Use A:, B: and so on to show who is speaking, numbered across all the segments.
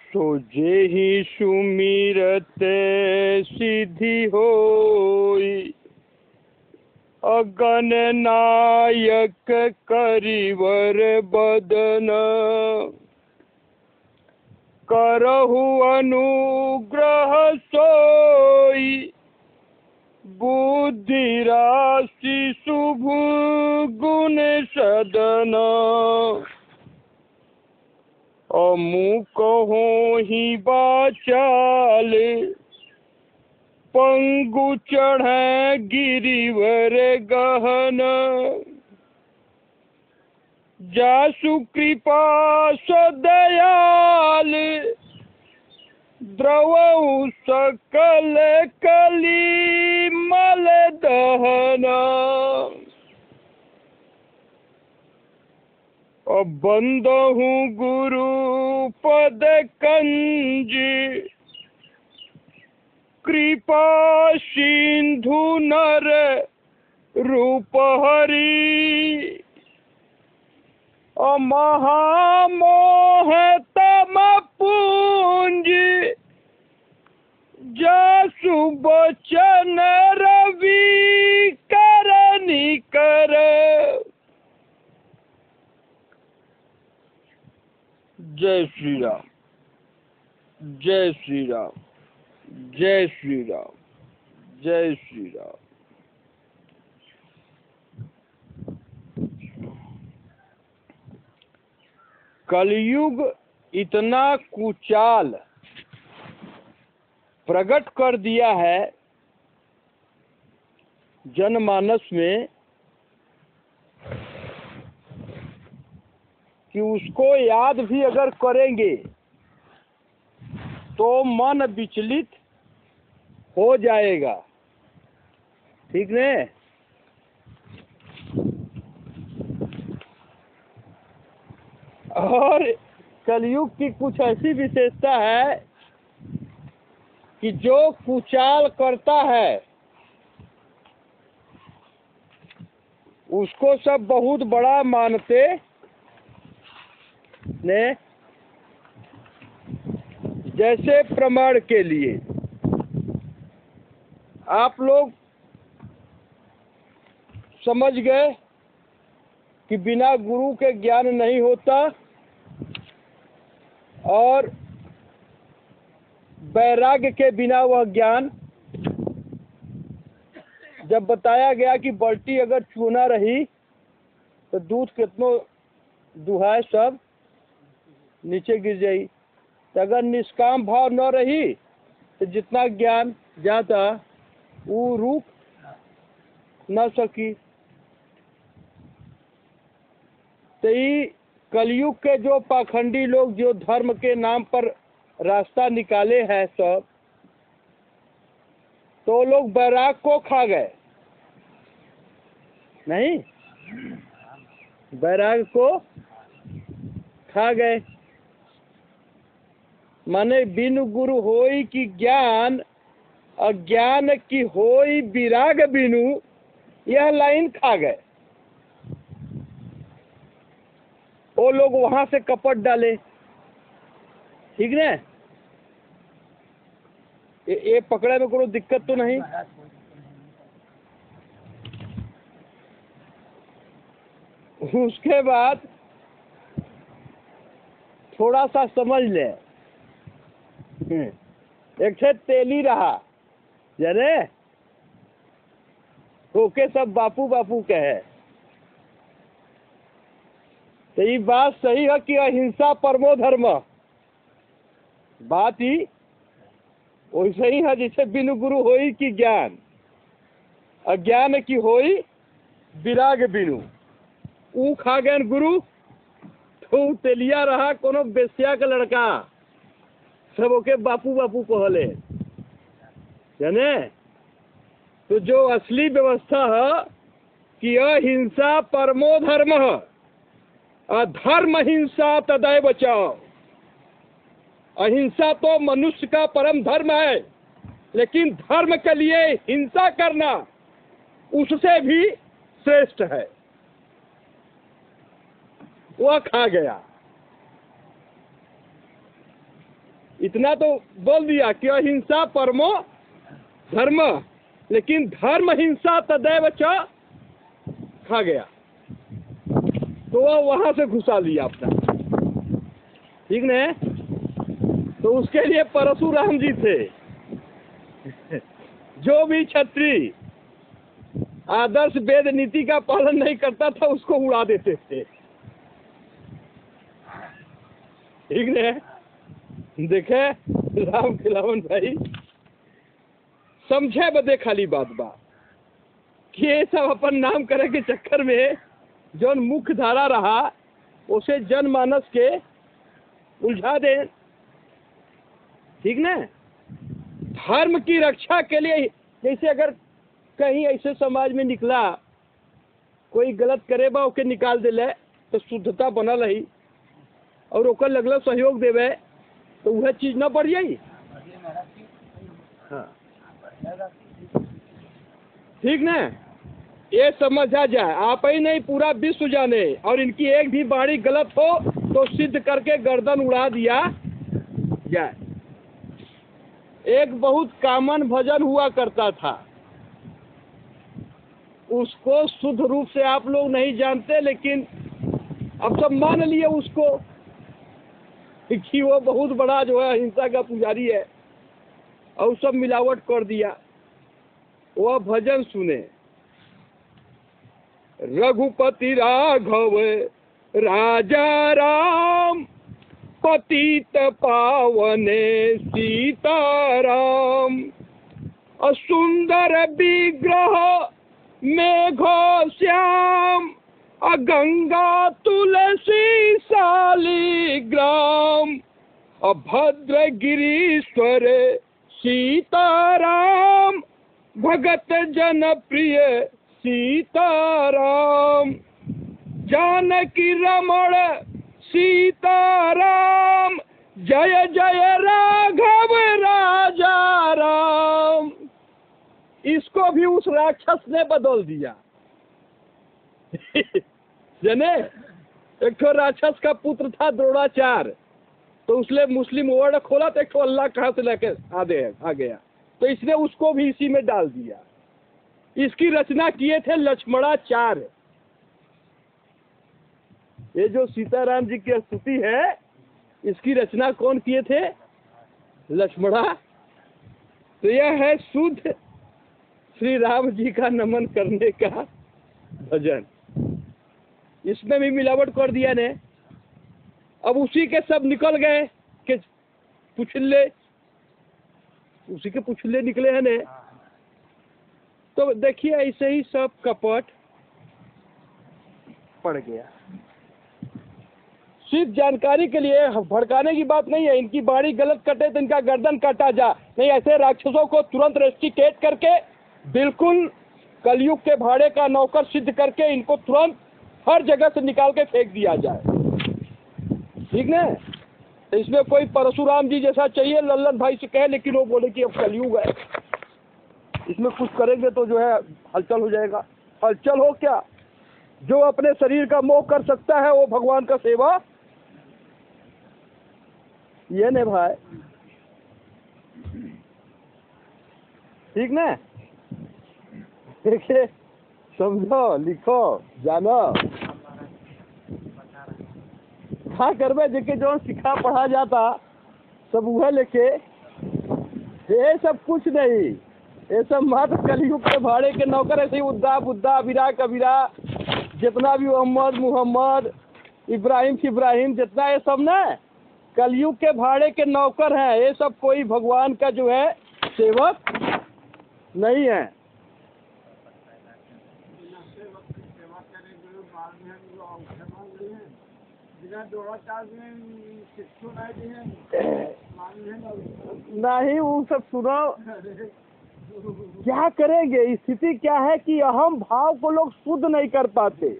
A: सो जेहि सुमिरते सिद्धि होई, अगन नायक करिवर बदन, करहु अनुग्रह सोई, बुद्धि राशि शुभ गुण सदन। अमुक होहि बाचाल, पंगु चढ़ै गिरिवर गहन, जासु कृपा सदयाल, द्रवहु सकल कली मल दहन। बंदहु गुरु पद कंज, कृपा सिंधु नर रूप हरि, महामोह तम पूंज, जासु बचन रवि करनि कर। जय श्री राम, जय श्री राम, जय श्री राम, जय श्री राम। कलयुग इतना कुचाल प्रकट कर दिया है जनमानस में कि उसको याद भी अगर करेंगे तो मन विचलित हो जाएगा। ठीक है। और कलयुग की कुछ ऐसी विशेषता है कि जो कुचाल करता है उसको सब बहुत बड़ा मानते ने। जैसे प्रमाण के लिए आप लोग समझ गए कि बिना गुरु के ज्ञान नहीं होता, और वैराग्य के बिना वह ज्ञान। जब बताया गया कि बाल्टी अगर चूना रही तो दूध कितनो दुहाए सब नीचे गिर जाई, तो अगर निष्काम भाव न रही तो जितना ज्ञान जाता वो रुक न सकी। तो ये कलयुग के जो पाखंडी लोग जो धर्म के नाम पर रास्ता निकाले हैं सब, तो लोग बैराग को खा गए नहीं, बैराग को खा गए। माने बिनु गुरु होई कि ज्ञान, अज्ञान की होई विराग बिनु, यह लाइन खा गए। वो लोग वहां से कपट डाले। ठीक है। ये पकड़े में कोई दिक्कत तो नहीं। उसके बाद थोड़ा सा समझ ले, एक ठे तेली रहा जरे ओके सब बापू बापू कहे। तो ये बात सही है कि अहिंसा परमो धर्म, बात ही वैसे ही है जैसे बिनु गुरु होई कि ज्ञान, अज्ञान की होई विराग बिनु। ऊ खा गए गुरु तो तेलिया रहा कोनो बेस्या का लड़का, सब ओके बापू बापू कहले जाने। तो जो असली व्यवस्था है कि अहिंसा परमो धर्म, अधर्म हिंसा तदै बचाओ। अहिंसा तो मनुष्य का परम धर्म है, लेकिन धर्म के लिए हिंसा करना उससे भी श्रेष्ठ है। वह खा गया। इतना तो बोल दिया कि अहिंसा परमो धर्म, लेकिन धर्म हिंसा तदैव च खा गया, तो वह वहां से घुसा लिया अपना, ठीक न। तो उसके लिए परशुराम जी थे। जो भी क्षत्रिय आदर्श वेद नीति का पालन नहीं करता था उसको उड़ा देते थे, ठीक न। देखे राम खिलावन भाई, समझे बदे खाली बात बा कि ये सब अपन नाम करे के चक्कर में जो मुख्य धारा रहा उसे जनमानस के उलझा दे, ठीक न। धर्म की रक्षा के लिए, जैसे अगर कहीं ऐसे समाज में निकला कोई गलत करे बा ओके निकाल देले तो शुद्धता बनल रही, और ओकर लगल सहयोग देवे तो वह चीज न बढ़ जाई। हाँ, ठीक न। ये समझ आ जाए, आप ही नहीं पूरा विश्व जाने, और इनकी एक भी बाणी गलत हो तो सिद्ध करके गर्दन उड़ा दिया जाए। एक बहुत कॉमन भजन हुआ करता था, उसको शुद्ध रूप से आप लोग नहीं जानते, लेकिन अब सब मान लिए उसको कि वो बहुत बड़ा जो है हिंसा का पुजारी है, और सब मिलावट कर दिया। वह भजन सुने, रघुपति राघव राजा राम, पतित पावने सीताराम, असुंदर विग्रह मेघो श्याम, गंगा तुलसी शालिग्राम, अभद्र गिरीश्वर सीताराम, भगत जन प्रिय सीताराम, जानकी रमण सीताराम, जय जय राघव राजा राम। इसको भी उस राक्षस ने बदल दिया। जाने, एक तो राक्षस का पुत्र था द्रोणाचार्य, तो उसने मुस्लिम वर्ड खोला तो एक तो अल्लाह कहाँ से लेके आ गया, तो इसने उसको भी इसी में डाल दिया। इसकी रचना किए थे लक्ष्मणाचार्य। ये जो सीताराम जी की स्तुति है, इसकी रचना कौन किए थे? लक्ष्मणा। तो यह है शुद्ध श्री राम जी का नमन करने का भजन। इसमें भी मिलावट कर दिया ने। अब उसी के सब निकल गए कि पुछले, उसी के पुछले निकले हैं ने। तो देखिए ऐसे ही सब कपट पड़ गया। सिर्फ जानकारी के लिए, भड़काने की बात नहीं है। इनकी बाड़ी गलत कटे तो इनका गर्दन काटा जा, नहीं ऐसे राक्षसों को तुरंत रेस्टिकेट करके बिल्कुल कलयुग के भाड़े का नौकर सिद्ध करके इनको तुरंत हर जगह से निकाल के फेंक दिया जाए, ठीक ना। तो इसमें कोई परशुराम जी जैसा चाहिए लल्लन भाई से कहे, लेकिन वो बोले कि अब कलयुग है, इसमें कुछ करेंगे तो जो है हलचल हो जाएगा। हलचल हो क्या? जो अपने शरीर का मोह कर सकता है वो भगवान का सेवा, ये ने भाई, ठीक ना। देखिए, समझो, लिखो, जानो, हाँ करवे जेके जो सिखा पढ़ा जाता सब वह लेके, ये सब कुछ नहीं। ये सब मात्र कलयुग के भाड़े के नौकर, ऐसे ही उद्दा बुद्धा अबिरा कबीरा जितना भी मोहम्मद इब्राहिम जितना ये सब ना कलयुग के भाड़े के नौकर हैं। ये सब कोई भगवान का जो है सेवक नहीं है। नहीं वो सब सुनो, क्या करेंगे? स्थिति क्या है कि अहम भाव को लोग शुद्ध नहीं कर पाते।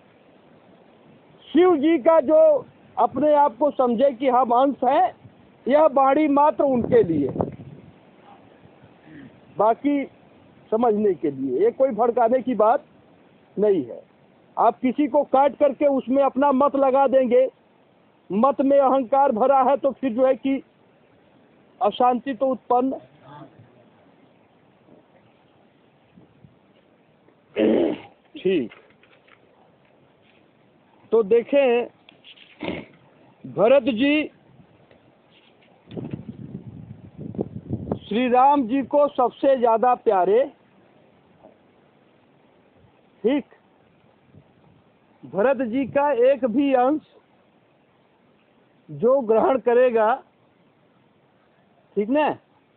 A: शिव जी का जो अपने आप को समझे कि हम अंश है, यह बाणी मात्र उनके लिए, बाकी समझने के लिए। ये कोई भड़काने की बात नहीं है। आप किसी को काट करके उसमें अपना मत लगा देंगे, मत में अहंकार भरा है तो फिर जो है कि अशांति तो उत्पन्न। ठीक, तो देखें भरत जी श्री राम जी को सबसे ज्यादा प्यारे। ठीक, भरत जी का एक भी अंश जो ग्रहण करेगा, ठीक ना,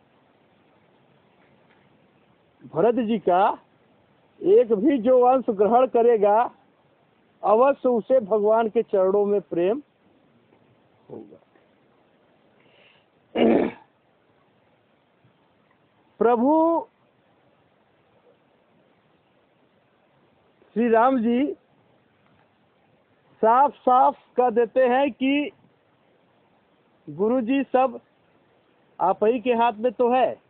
A: भरत जी का एक भी जो अंश ग्रहण करेगा अवश्य उसे भगवान के चरणों में प्रेम होगा। प्रभु श्री राम जी साफ साफ कह देते हैं कि गुरु जी सब आप ही के हाथ में तो है,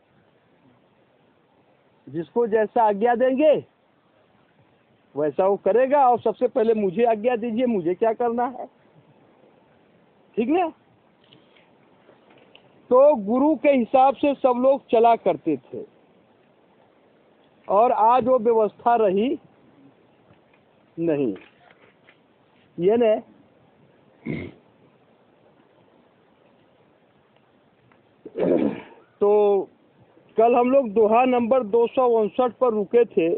A: जिसको जैसा आज्ञा देंगे वैसा वो करेगा, और सबसे पहले मुझे आज्ञा दीजिए, मुझे क्या करना है। ठीक ना, तो गुरु के हिसाब से सब लोग चला करते थे, और आज वो व्यवस्था रही नहीं। ये ने तो कल हम लोग दोहा नंबर 259 पर रुके थे,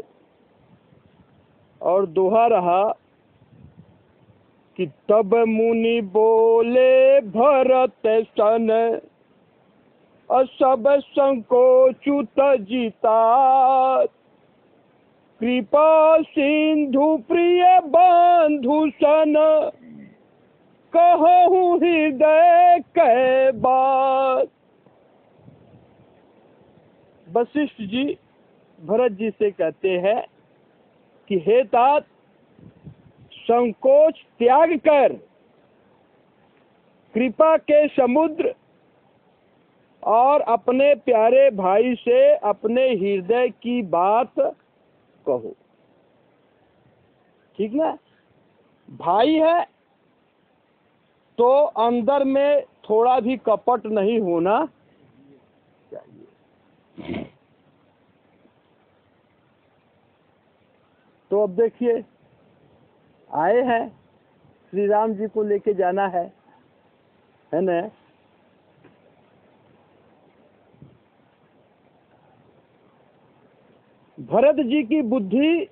A: और दोहा रहा कि तब मुनि बोले भरत सन, सब संकोचुत जीता, कृपा सिंधु प्रिय बंधु सन, कहूँ हृदय कह बात। वशिष्ठ जी भरत जी से कहते हैं कि हे तात, संकोच त्याग कर कृपा के समुद्र और अपने प्यारे भाई से अपने हृदय की बात कहो। ठीक ना, भाई है तो अंदर में थोड़ा भी कपट नहीं होना चाहिए। तो अब देखिए आए हैं, श्री राम जी को लेके जाना है ना। भरत जी की बुद्धि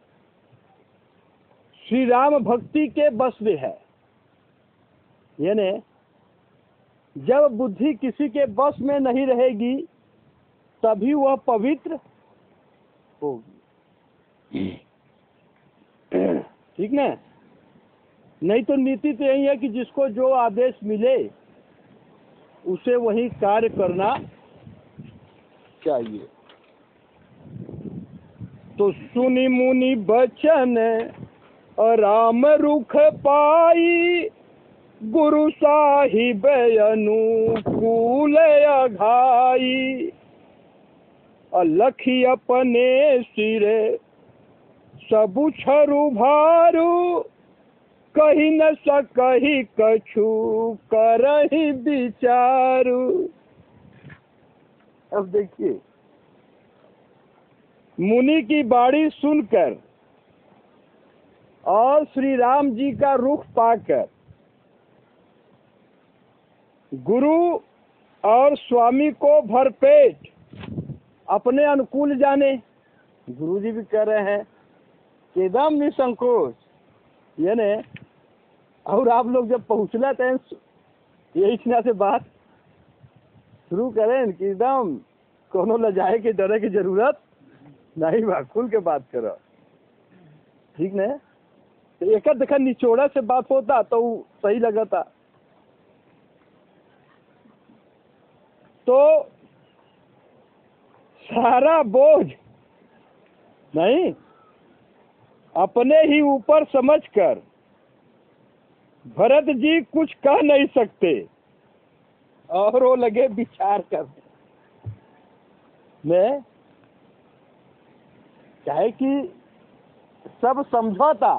A: श्री राम भक्ति के बस में है, यानी जब बुद्धि किसी के बस में नहीं रहेगी तभी वह पवित्र होगी। ठीक ना, नहीं तो नीति तो यही है कि जिसको जो आदेश मिले उसे वही कार्य करना चाहिए। तो सुनि मुनि बचन राम रुख पाई, गुरु साहिब अनुकूल अघाई, अलखी अपने सिरे सबु छरु भारू, कही न सकही कछु करही विचारू। अब देखिए मुनि की बाणी सुनकर और श्री राम जी का रुख पाकर गुरु और स्वामी को भरपेट अपने अनुकूल जाने। गुरु जी भी कह रहे हैं कि एकदम निसंकोच, यानी और आप लोग जब पहुँचना थे यही इतना से बात शुरू करें कि एकदम कोनो लजाए के डरे की जरूरत नहीं बा, खुल के बात करो। ठीक ना, तो एक देखा निचोड़ा से बात होता तो सही लगा था। तो सारा बोझ नहीं अपने ही ऊपर समझकर भरत जी कुछ कह नहीं सकते और वो लगे विचार करने में, चाहे कि सब समझौता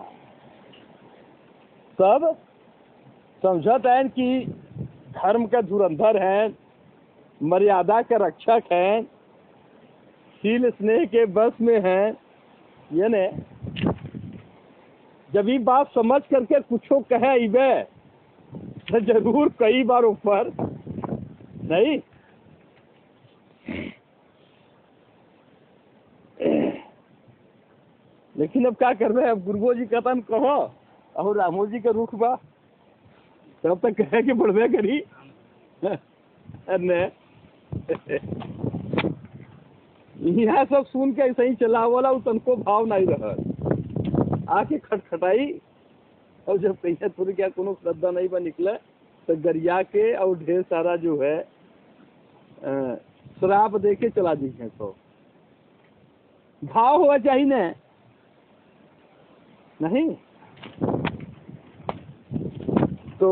A: है कि धर्म के धुरंधर हैं, मर्यादा के रक्षक हैं, शील स्नेह के बस में हैं, ये ने जब ये बात समझ करके कुछो कहे इबे तो जरूर कई बार ऊपर नहीं। लेकिन अब क्या कर रहे हैं, अब गुरुओ जी कथन कहो और रामो जी का रुख बा तब तक कहे कि बढ़वे करी ने यहाँ सब सुन के ऐसे ही चला वाला तनको भाव नहीं रहा, आके खटखटाई और जब कहीं थोड़ी क्या कोनो श्रद्धा नहीं बा निकले तो गरिया के और ढेर सारा जो है श्राप दे के चला दी है। तो भाव हुआ चाहिए न नहीं तो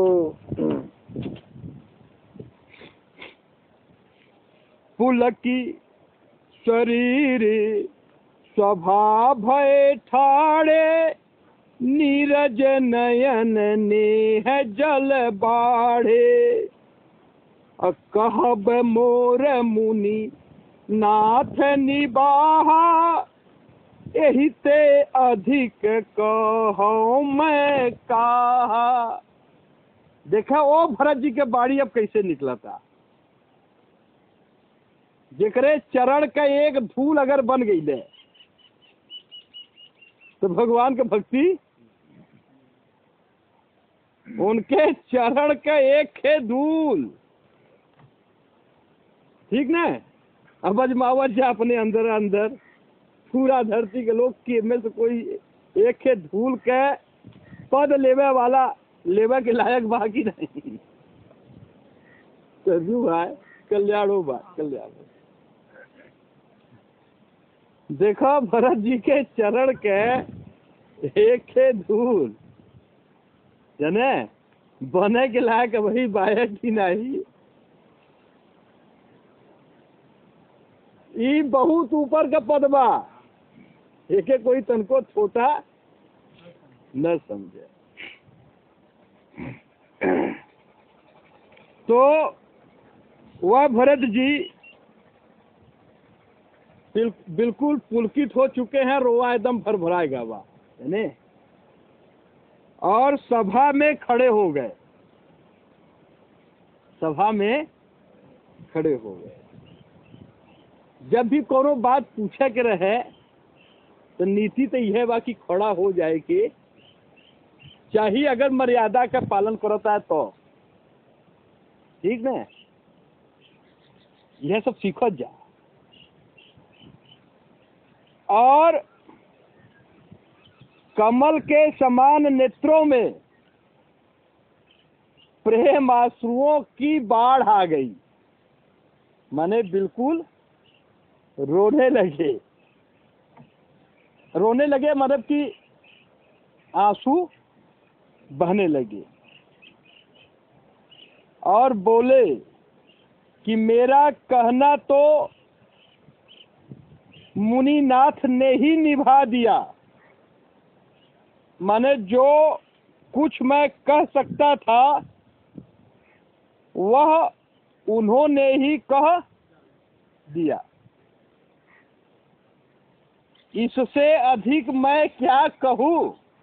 A: पुलकी शरीर स्वभाव भय ठाड़े, नीरज नयन नेह जल बाढ़े, कहब मोर मुनि नाथ निबाहा, एहि ते अधिक कहो मैं कहा। देखा वो भरत जी के बाड़ी अब कैसे निकला था, जेकरे चरण का एक धूल अगर बन गई ले तो भगवान के भक्ति, उनके चरण का एक है धूल, ठीक ना। अब अजमावत जा अपने अंदर अंदर पूरा धरती के लोग के में से कोई एक है धूल के पद लेवे वाला लेवे के लायक बाकी नहीं। तो भाई कल्याण हो बा कल्याण। देखो भरत जी के चरण के एक है धूल जाने बने के लायक वही बायक ही नहीं, ये बहुत ऊपर का पदबा, एक कोई तनको छोटा न समझे। तो वह भरत जी बिल्कुल पुलकित हो चुके हैं, रोआ एकदम भरभराएगा वह यानी, और सभा में खड़े हो गए, सभा में खड़े हो गए। जब भी कोनो बात पूछे के रहे तो नीति तो यह बा कि खड़ा हो जाए कि चाहिए, अगर मर्यादा का पालन करता है तो ठीक ना, यह सब सीखो जा। और कमल के समान नेत्रों में प्रेम आंसुओं की बाढ़ आ गई, माने बिल्कुल रोने लगे, रोने लगे मतलब कि आंसू बहने लगे और बोले कि मेरा कहना तो मुनिनाथ ने ही निभा दिया, माने जो कुछ मैं कह सकता था वह उन्होंने ही कह दिया, इससे अधिक मैं क्या कहूँ।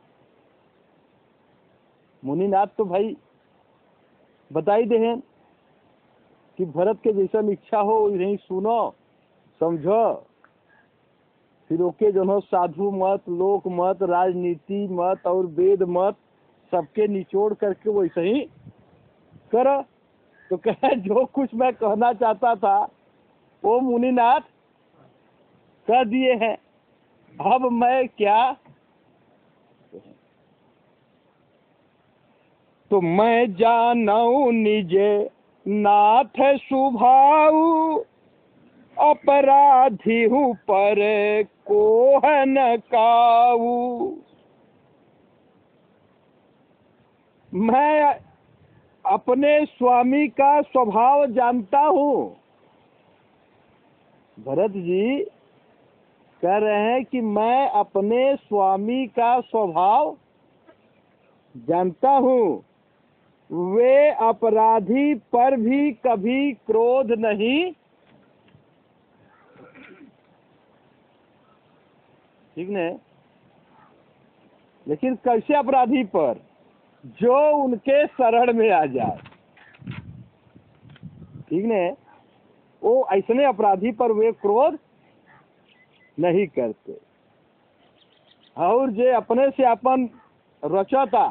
A: मुनिनाथ तो भाई बताई दे हैं कि भरत के जैसा इच्छा हो यही सुनो समझो, फिर ओके जो हो साधु मत, लोक मत, राजनीति मत और वेद मत सबके निचोड़ करके वैसे ही करो। तो कहे जो कुछ मैं कहना चाहता था वो मुनिनाथ कह दिए हैं, अब मैं क्या। तो मैं जानऊ निजे नाथ सुभाऊ, अपराधी हूँ पर कोह न काऊ। मैं अपने स्वामी का स्वभाव जानता हूँ। भरत जी कह रहे हैं कि मैं अपने स्वामी का स्वभाव जानता हूँ वे अपराधी पर भी कभी क्रोध नहीं, ठीक न? लेकिन कैसे अपराधी पर? जो उनके शरण में आ जाए, ठीक न? वो ऐसने अपराधी पर वे क्रोध नहीं करते। और जे अपने से अपन रचता,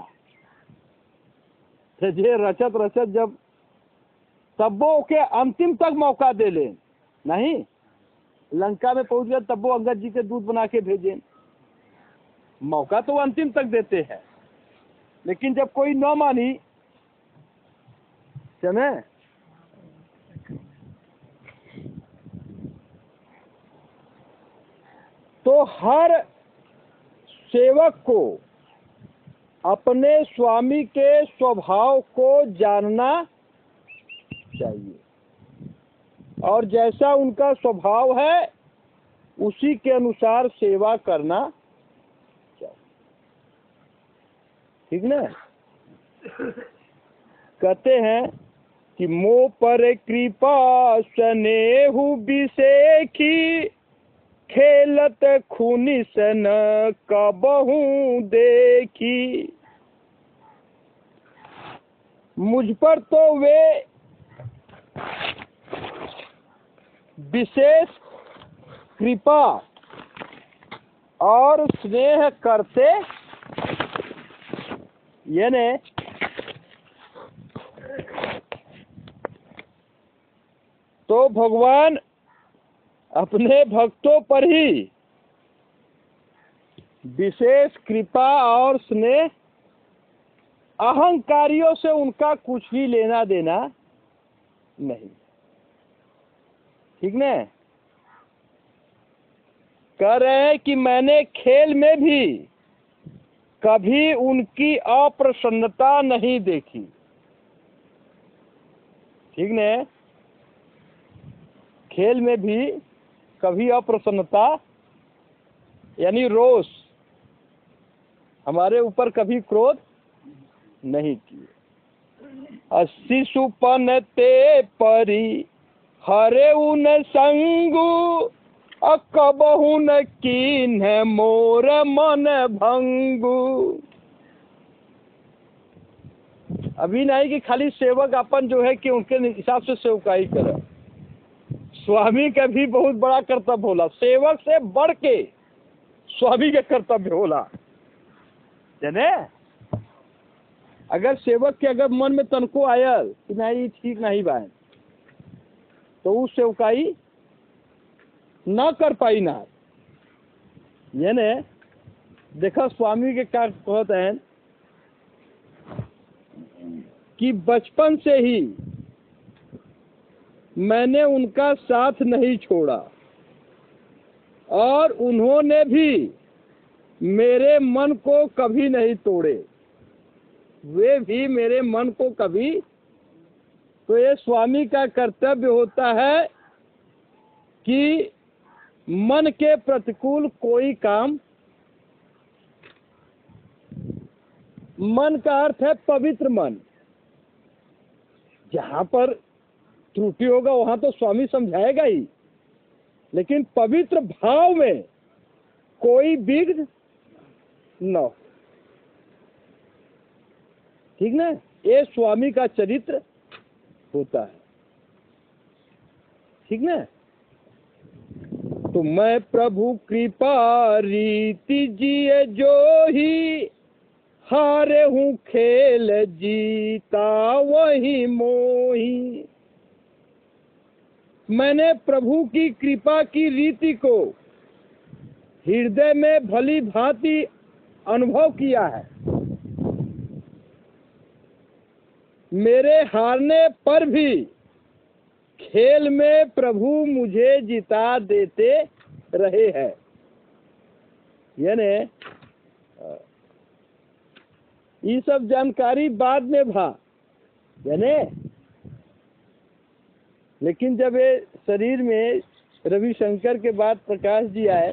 A: जे रचत रचत जब तब्बो के अंतिम तक मौका दे ले, नहीं लंका में पहुंच गया तब्बो अंगद जी के दूध बना के भेजे। मौका तो अंतिम तक देते हैं, लेकिन जब कोई न मानी, चले तो हर सेवक को अपने स्वामी के स्वभाव को जानना चाहिए, और जैसा उनका स्वभाव है उसी के अनुसार सेवा करना चाहिए, ठीक ना? कहते हैं कि मोह पर कृपा स्नेहु बिसेखी, खेलत खूनी सन कबहू देखी। मुझ पर तो वे विशेष कृपा और स्नेह करते, यानी तो भगवान अपने भक्तों पर ही विशेष कृपा और स्नेह, अहंकारियों से उनका कुछ भी लेना देना नहीं, ठीक ना? कह रहे हैं कि मैंने खेल में भी कभी उनकी अप्रसन्नता नहीं देखी, ठीक ना? खेल में भी कभी अप्रसन्नता यानी रोष, हमारे ऊपर कभी क्रोध नहीं किए। शिशुपन ते परी हरे उन संगु, कबहु न कीन्ह मोर मन भंगु। अभी नहीं कि खाली सेवक अपन जो है कि उनके हिसाब से सेवकाई करे, स्वामी का भी बहुत बड़ा कर्तव्य होला, सेवक से बढ़ के स्वामी का कर्तव्य होला, जाने? अगर सेवक के अगर मन में तनको आयल कि नहीं ठीक नहीं बा, तो वो सेवकाई न कर पाई ना। यानी देखो स्वामी के क्या कहते हैं कि बचपन से ही मैंने उनका साथ नहीं छोड़ा, और उन्होंने भी मेरे मन को कभी नहीं तोड़े, वे भी मेरे मन को कभी। तो ये स्वामी का कर्तव्य होता है कि मन के प्रतिकूल कोई काम, मन का अर्थ है पवित्र मन, जहाँ पर त्रुटि होगा वहां तो स्वामी समझाएगा ही, लेकिन पवित्र भाव में कोई विघ्न न हो, ठीक ना? ये स्वामी का चरित्र होता है, ठीक ना? तो मैं प्रभु कृपा रीति जिए जो ही, हारे हूँ खेल जीता वही मोही। मैंने प्रभु की कृपा की रीति को हृदय में भली भांति अनुभव किया है, मेरे हारने पर भी खेल में प्रभु मुझे जिता देते रहे हैं। यानी ये सब जानकारी बाद में भा, यानी लेकिन जब ये शरीर में रविशंकर के बाद प्रकाश जी आए,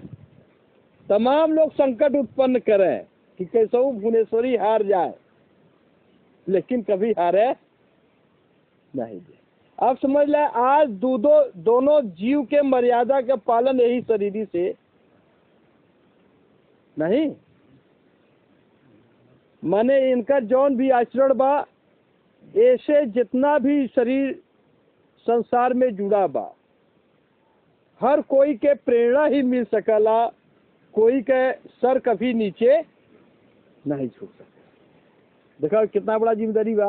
A: तमाम लोग संकट उत्पन्न करें कि कैसे भुवनेश्वरी हार जाए, लेकिन कभी हारे नहीं। अब समझ ले, आज दोनों जीव के मर्यादा का पालन यही शरीरी से नहीं, माने इनका जौन भी आचरण बा, ऐसे जितना भी शरीर संसार में जुड़ा बा, हर कोई के प्रेरणा ही मिल सकला, कोई के सर कभी नीचे नहीं छू सकता। देखो कितना बड़ा जिम्मेदारी बा।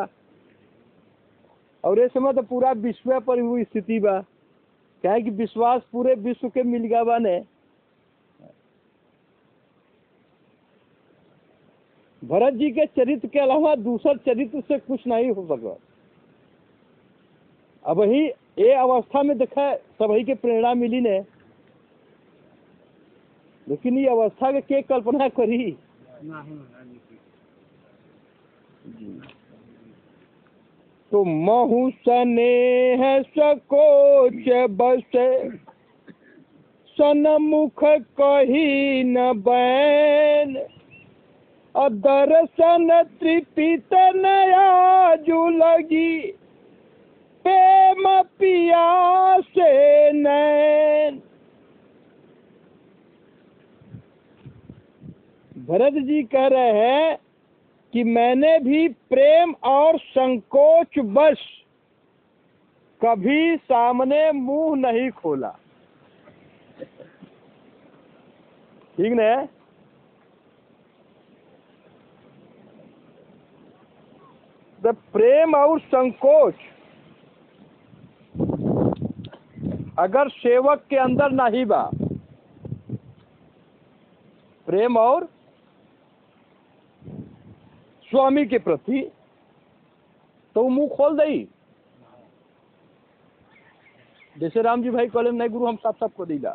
A: और इस समय तो पूरा विश्व पर हुई स्थिति बा, क्या है कि विश्वास पूरे विश्व के मिल गया बा ने। भरत जी के चरित्र के अलावा दूसर चरित्र से कुछ नहीं हो सका। अब ही ये अवस्था में देखा सभी के प्रेरणा मिली ने, लेकिन ये अवस्था के कल्पना करी। तो महु स्नेह सकोच बस सनमुख कही न बैन, दर्शन तृपित नया जो लगी प्रेम पिया से नैन। भरत जी कह रहे हैं कि मैंने भी प्रेम और संकोच बस कभी सामने मुंह नहीं खोला। ठीक न? तो प्रेम और संकोच अगर सेवक के अंदर नहीं बा, प्रेम और स्वामी के प्रति, तो वो मुंह खोल दई। जैसे राम जी भाई कहले नहीं गुरु हम साफ साफ को दीला।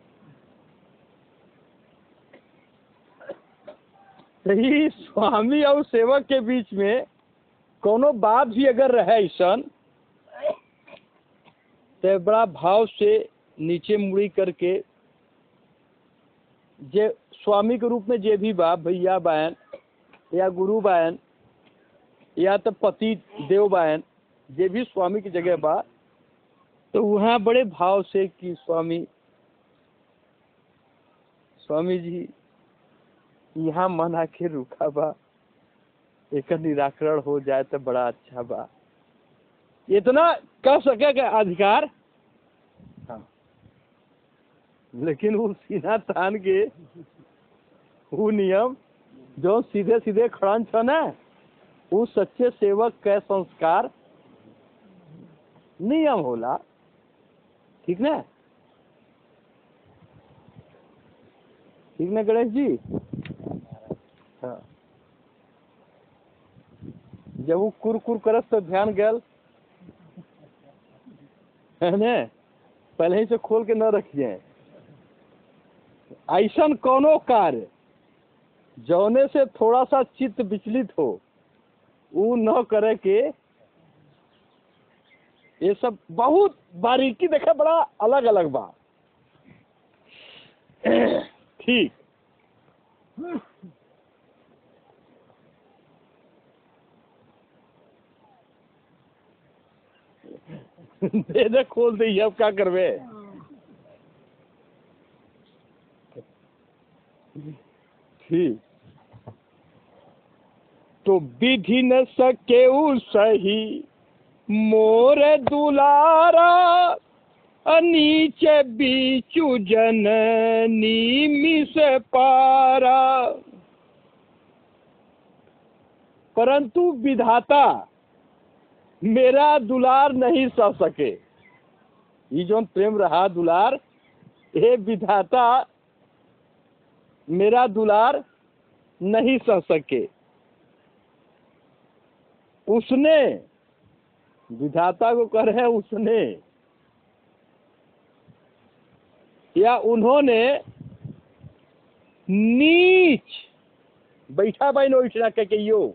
A: सही स्वामी और सेवक के बीच में कोनो बात भी अगर रहे ऐसन, तो बड़ा भाव से नीचे मुड़ी करके जे स्वामी के रूप में जे भी बा, भैया बहन या गुरु बहन या तो पति देव बहन, जे भी स्वामी की जगह बा, तो वहाँ बड़े भाव से कि स्वामी जी यहाँ मन आके रुका बा, एक निराकरण हो जाए तो बड़ा अच्छा बा। इतना कह सके का अधिकार, हाँ। लेकिन वो सीना तान के वो नियम जो सीधे सीधे खड़न छ ना, वो सच्चे सेवक के संस्कार नियम होला। ठीक ना? ठीक ना गणेश जी? हाँ। जब वो कुर करत तो ध्यान गल है ने, पहले ही से खोल के न रखिए। ऐसा कोनो कार्य जौने से थोड़ा सा चित्त विचलित हो, वो न करे के। ये सब बहुत बारीकी देखे, बड़ा अलग अलग बा। ठीक। दे खोल दे, अब क्या करवे। ठीक। तो विधि न सके सही मोर दुलारा, नीचे बीचू जननी मिस पारा। परंतु विधाता मेरा दुलार नहीं सह सके। ये जो प्रेम रहा दुलार, हे विधाता मेरा दुलार नहीं सह सके। उसने, विधाता को कह रहे हैं उसने या उन्होंने, नीच बैठा बाई नो इठना कह के यो,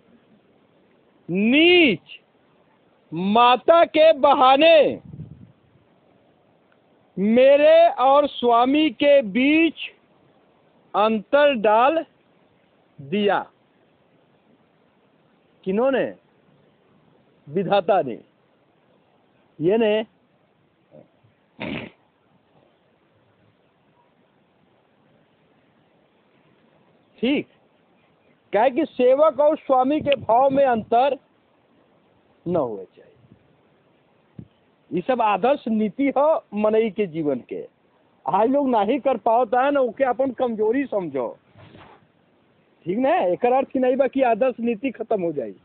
A: नीच माता के बहाने मेरे और स्वामी के बीच अंतर डाल दिया। किन्होंने? विधाता ने। ये ने ठीक क्या कि सेवक और स्वामी के भाव में अंतर न होना चाहिए। ये सब आदर्श नीति हो मनई के जीवन के। आज लोग नहीं कर पाता है ना, ओके अपन कमजोरी समझो, ठीक ना। एक अर्थ नहीं बा कि आदर्श नीति खत्म हो जाए।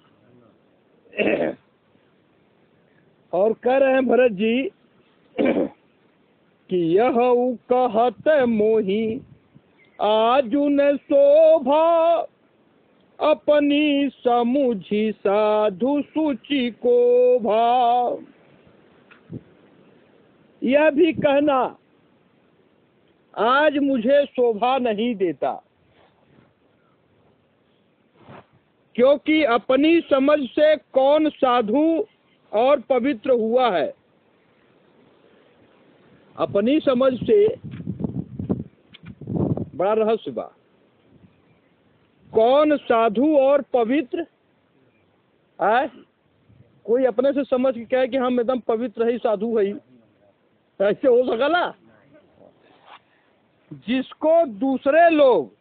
A: और कह रहे हैं भरत जी कि यह कहत मोही आजुन शोभा अपनी समुझी साधु सूचि को भाव। यह भी कहना आज मुझे शोभा नहीं देता, क्योंकि अपनी समझ से कौन साधु और पवित्र हुआ है। अपनी समझ से बड़ा रहस्य बा, कौन साधु और पवित्र है। कोई अपने से समझ के कहे कि हम एकदम पवित्र है, साधु है, ऐसे हो सकला? जिसको दूसरे लोग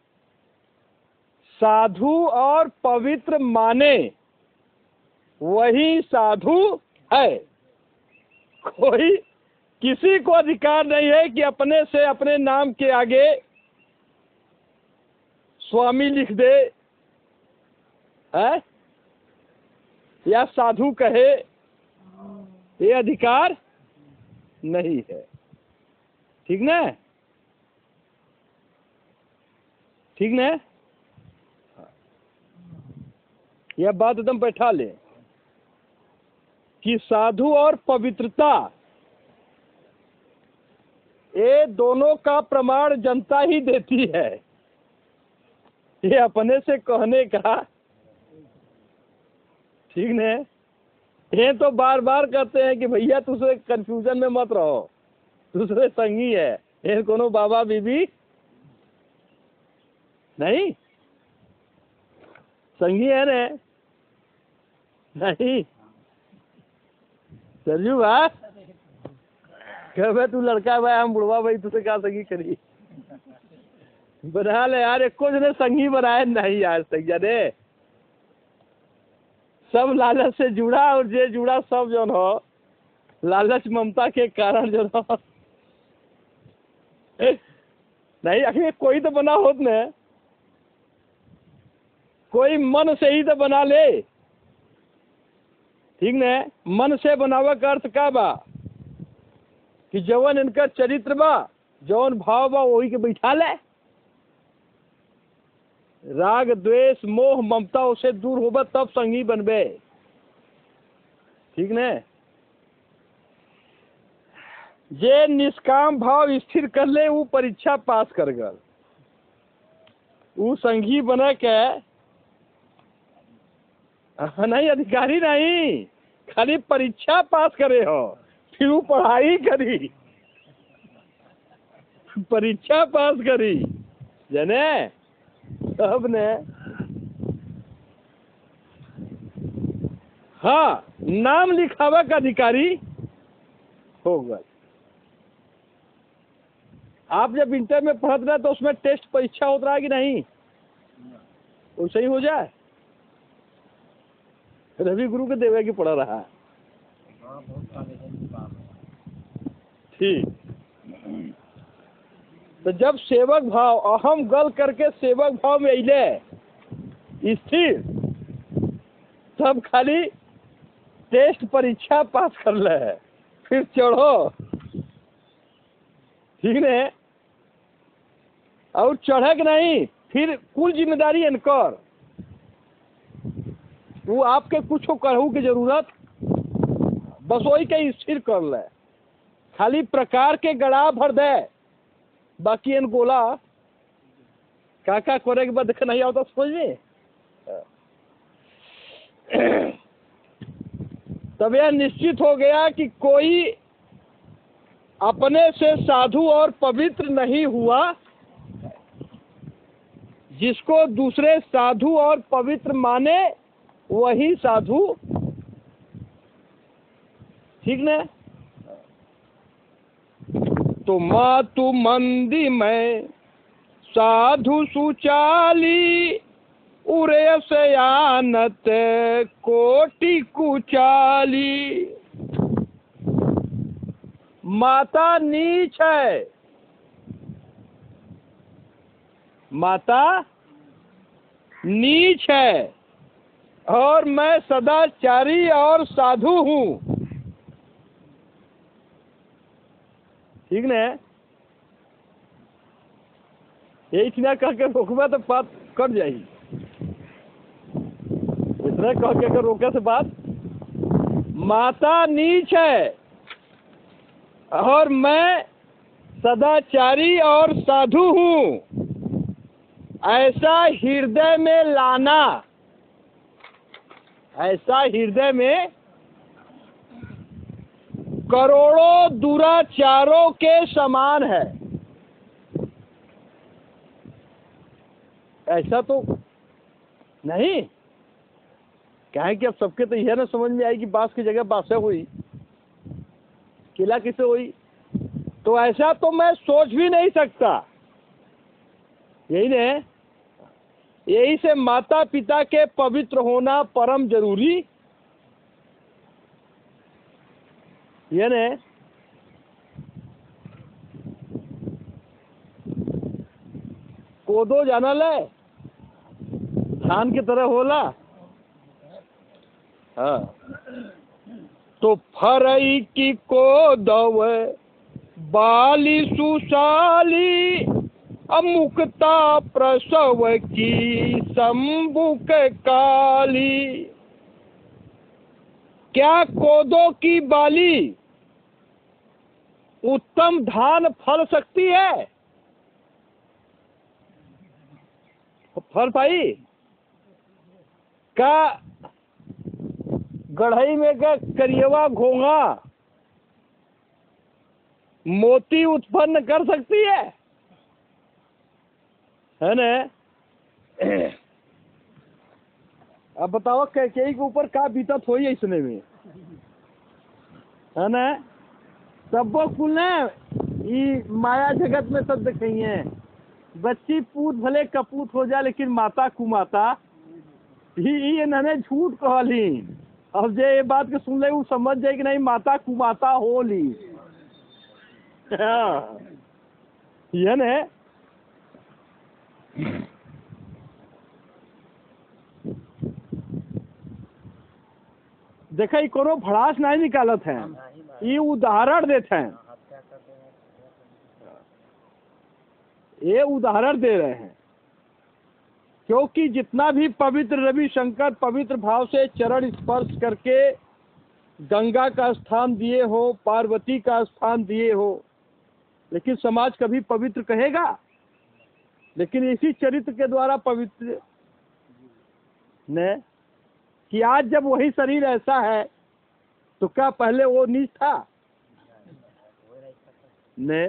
A: साधु और पवित्र माने वही साधु है। कोई किसी को अधिकार नहीं है कि अपने से अपने नाम के आगे स्वामी लिख दे है या साधु कहे, ये अधिकार नहीं है। ठीक ना? ठीक ना? यह बात एकदम बैठा ले कि साधु और पवित्रता ये दोनों का प्रमाण जनता ही देती है। ये अपने से कहने का ठीक नहीं। ये तो बार बार कहते हैं कि भैया दूसरे कंफ्यूजन में मत रहो, दूसरे संगी है, ये कोनो बाबा बीबी नहीं, संगी है ने नहीं। सरजू भाई कह भाई तू लड़का भाई, हम बुढ़वा भाई, तुझसे क्या संगी करी? बना ले यार, एक ने संगी बनाए नहीं यार। सही ने सब लालच से जुड़ा, और जे जुड़ा सब जो हो लालच ममता के कारण जो हो नहीं। आखिर कोई तो बना होत ने, कोई मन से ही तो बना ले। ठीक ने? मन से बनावे का अर्थ का बा कि जवन इनका चरित्र बा, जवन भाव बा, वही के बैठा ले। राग द्वेष मोह ममता उसे दूर होगा तब संगी बनबे। ठीक ने? जे निष्काम भाव स्थिर कर ले वो परीक्षा पास कर गल, वो संगी बना के नहीं, अधिकारी नहीं, खाली परीक्षा पास करे हो, फिर वो पढ़ाई करी, परीक्षा पास करी जने सब ने। हाँ, नाम लिखावा का अधिकारी होगा। आप जब इंटर में पढ़त रहे तो उसमें टेस्ट परीक्षा होता रहा कि नहीं? वैसे ही हो जाए। रवि गुरु के देवे की पढ़ा रहा। ठीक। तो जब सेवक भाव अहम गल करके सेवक भाव में अले स्थिर, तब खाली टेस्ट परीक्षा पास कर ले, फिर चढ़ो। ठीक है? और चढ़क नहीं, फिर कुल जिम्मेदारी इनकर, वो आपके कुछ करहू की जरूरत बस वही के स्थिर कर ले, खाली प्रकार के गड़ा भर दे, बाकी इन गोला काका करे के बाद देख नहीं आता समझ में। तब यह निश्चित हो गया कि कोई अपने से साधु और पवित्र नहीं हुआ, जिसको दूसरे साधु और पवित्र माने वही साधु, ठीक न। तो मातु मंदी में साधु सुचाली, उरे से आनत कोटि कुचाली। माता नीच है, माता नीच है, और मैं सदाचारी और साधु हूँ, ठीक न। यही इतना कह के रोकबा तो बात कट जाएगी। इतना कह के अगर रोके से बात, माता नीच है और मैं सदाचारी और साधु हूँ, ऐसा हृदय में लाना, ऐसा हृदय में करोड़ों दुराचारों के समान है। ऐसा तो नहीं, क्या है कि अब सबके तो यह ना समझ में आएगी बांस की जगह बांसे हुई, किला किसे हुई, तो ऐसा तो मैं सोच भी नहीं सकता। यही ने, यही से माता पिता के पवित्र होना परम जरूरी, ये ने। कोदो जाना ले, धान की तरह होला। हाँ, तो फरई की कोदव बाली सुशाली, अमुक्ता प्रसव की संबुक काली। क्या कोदो की बाली उत्तम धान फल सकती है? फल पाई का? गढ़ई में का करियवा घोंगा मोती उत्पन्न कर सकती है न? अब बताओ कैकेयी के ऊपर का बीतत होई इसने में, है न? सबको कुल न माया जगत में सब दिखाइए, बच्ची पूत भले कपूत हो जाए लेकिन माता कुमाता ही इन्होंने झूठ कहली। अब जे ये बात के सुन ले वो समझ जाए कि नहीं माता कुमाता होली। ये ने देखा, कोनो भड़ास नहीं निकालत है, ये उदाहरण देते हैं, ये उदाहरण दे रहे हैं। क्योंकि जितना भी पवित्र रविशंकर पवित्र भाव से चरण स्पर्श करके गंगा का स्थान दिए हो, पार्वती का स्थान दिए हो, लेकिन समाज कभी पवित्र कहेगा? लेकिन इसी चरित्र के द्वारा पवित्र ने कि आज जब वही शरीर ऐसा है तो क्या पहले वो नीच था ने?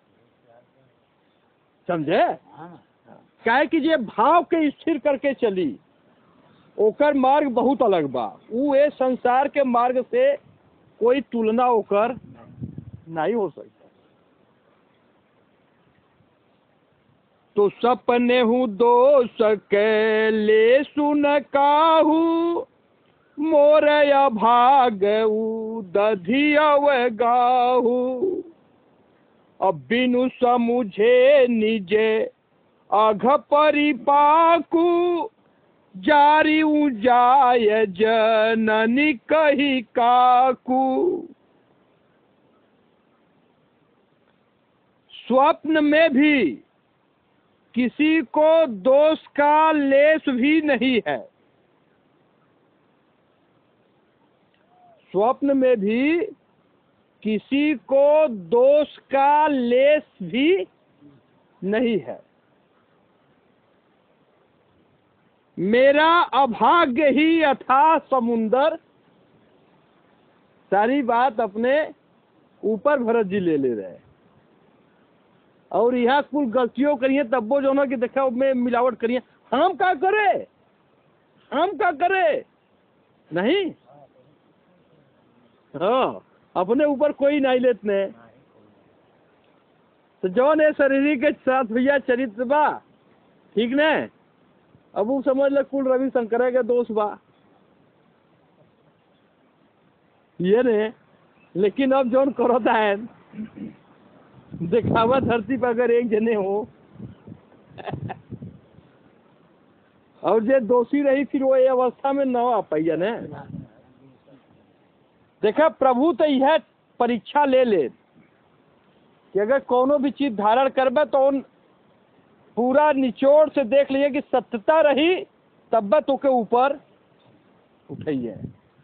A: समझे? क्या है कि ये भाव के स्थिर करके चली, ओकर मार्ग बहुत अलग बा। वो ये संसार के मार्ग से कोई तुलना ओकर नहीं हो सकता। तो सपने हूँ दोष के ले सुन काहू, मोर भाग दधियव गाहू। अब बिनु समुझे निजे अघ परिपाकू, जारी जाय जननी कही काकू। स्वप्न में भी किसी को दोष का लेश भी नहीं है, स्वप्न में भी किसी को दोष का लेश भी नहीं है। मेरा अभाग्य ही अथाह समुंदर। सारी बात अपने ऊपर भरत जी ले रहे हैं, और यहाँ कुल गलतियों करिए तब वो जो ना कि देखा में मिलावट करिए। हम क्या करे, हम क्या करे? नहीं, हाँ, अपने ऊपर कोई नहीं लेते। तो जौन है शरीर के साथ भैया चरित्र बा, ठीक न? अब वो समझ ल कुल रविशंकर के दोष बा ये ने। लेकिन अब जौन करता है दिखावा धरती पर अगर एक जने हो और जो दोषी रही फिर वो ये अवस्था में न आ पाई न। देखा प्रभु तो यह परीक्षा ले कि अगर कोनो भी चीज धारण करबे तो उन पूरा निचोड़ से देख लिए कि सत्यता रही तब तो के ऊपर उठाइए।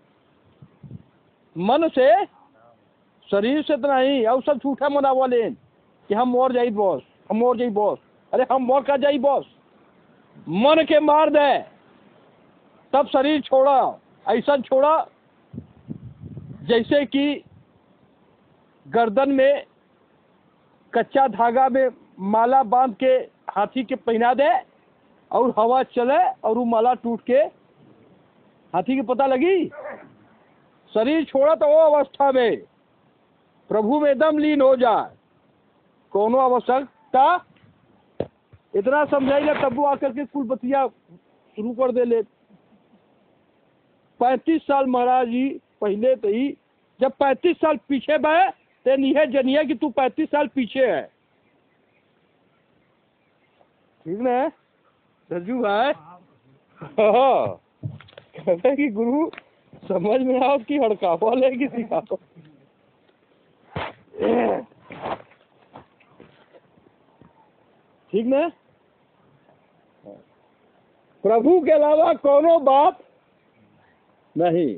A: मन से, शरीर से तो नहीं। और सब झूठा मनावा लेन कि हम मोर जाई बॉस, हम मोर जाई बॉस। अरे हम मोर का जाई बॉस, मन के मार दे तब शरीर छोड़ा। ऐसा छोड़ा जैसे कि गर्दन में कच्चा धागा में माला बांध के हाथी के पहना दे और हवा चले और वो माला टूट के हाथी के पता लगी। शरीर छोड़ा तो वो अवस्था में प्रभु में एकदम लीन हो जाए। कोनो आवश्यकता इतना समझाई ना तब वो आकर के कुल बतिया शुरू कर दे ले। 35 साल महाराज जी पहले तो ही, जब 35 साल पीछे बे ते नहीं जनिए कि तू 35 साल पीछे है। ठीक न रज्जू भाई? हाँ, कहते कि गुरु समझ में आओ कि हड़कावा ले कि सिखाओ। ठीक न? प्रभु के अलावा कोनो बात नहीं।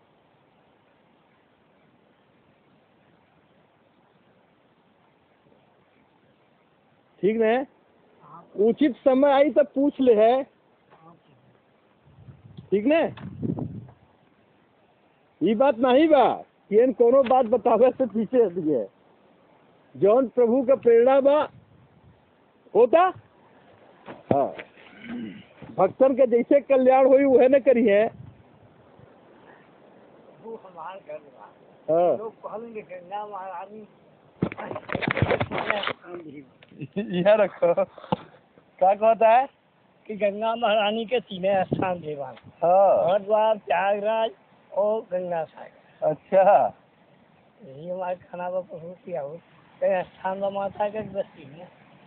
A: ठीक न? उचित समय आई तो पूछ ले है। ठीक न? ये बात नहीं बा कि इन कोनो बात बतावे से पीछे हटिए। जौन प्रभु का प्रेरणा बा होता। हाँ, भक्तन के जैसे कल्याण हुई वह न करिए। हाँ, यह रखो क्या कहता है
B: कि गंगा महारानी के 3 स्थान देवान।
A: हाँ,
B: हरिद्वार, प्रयागराज और गंगा सागर।
A: अच्छा,
B: यही हमारे खाना का प्रभु किया हो कई स्थान में माता के बस्ती में।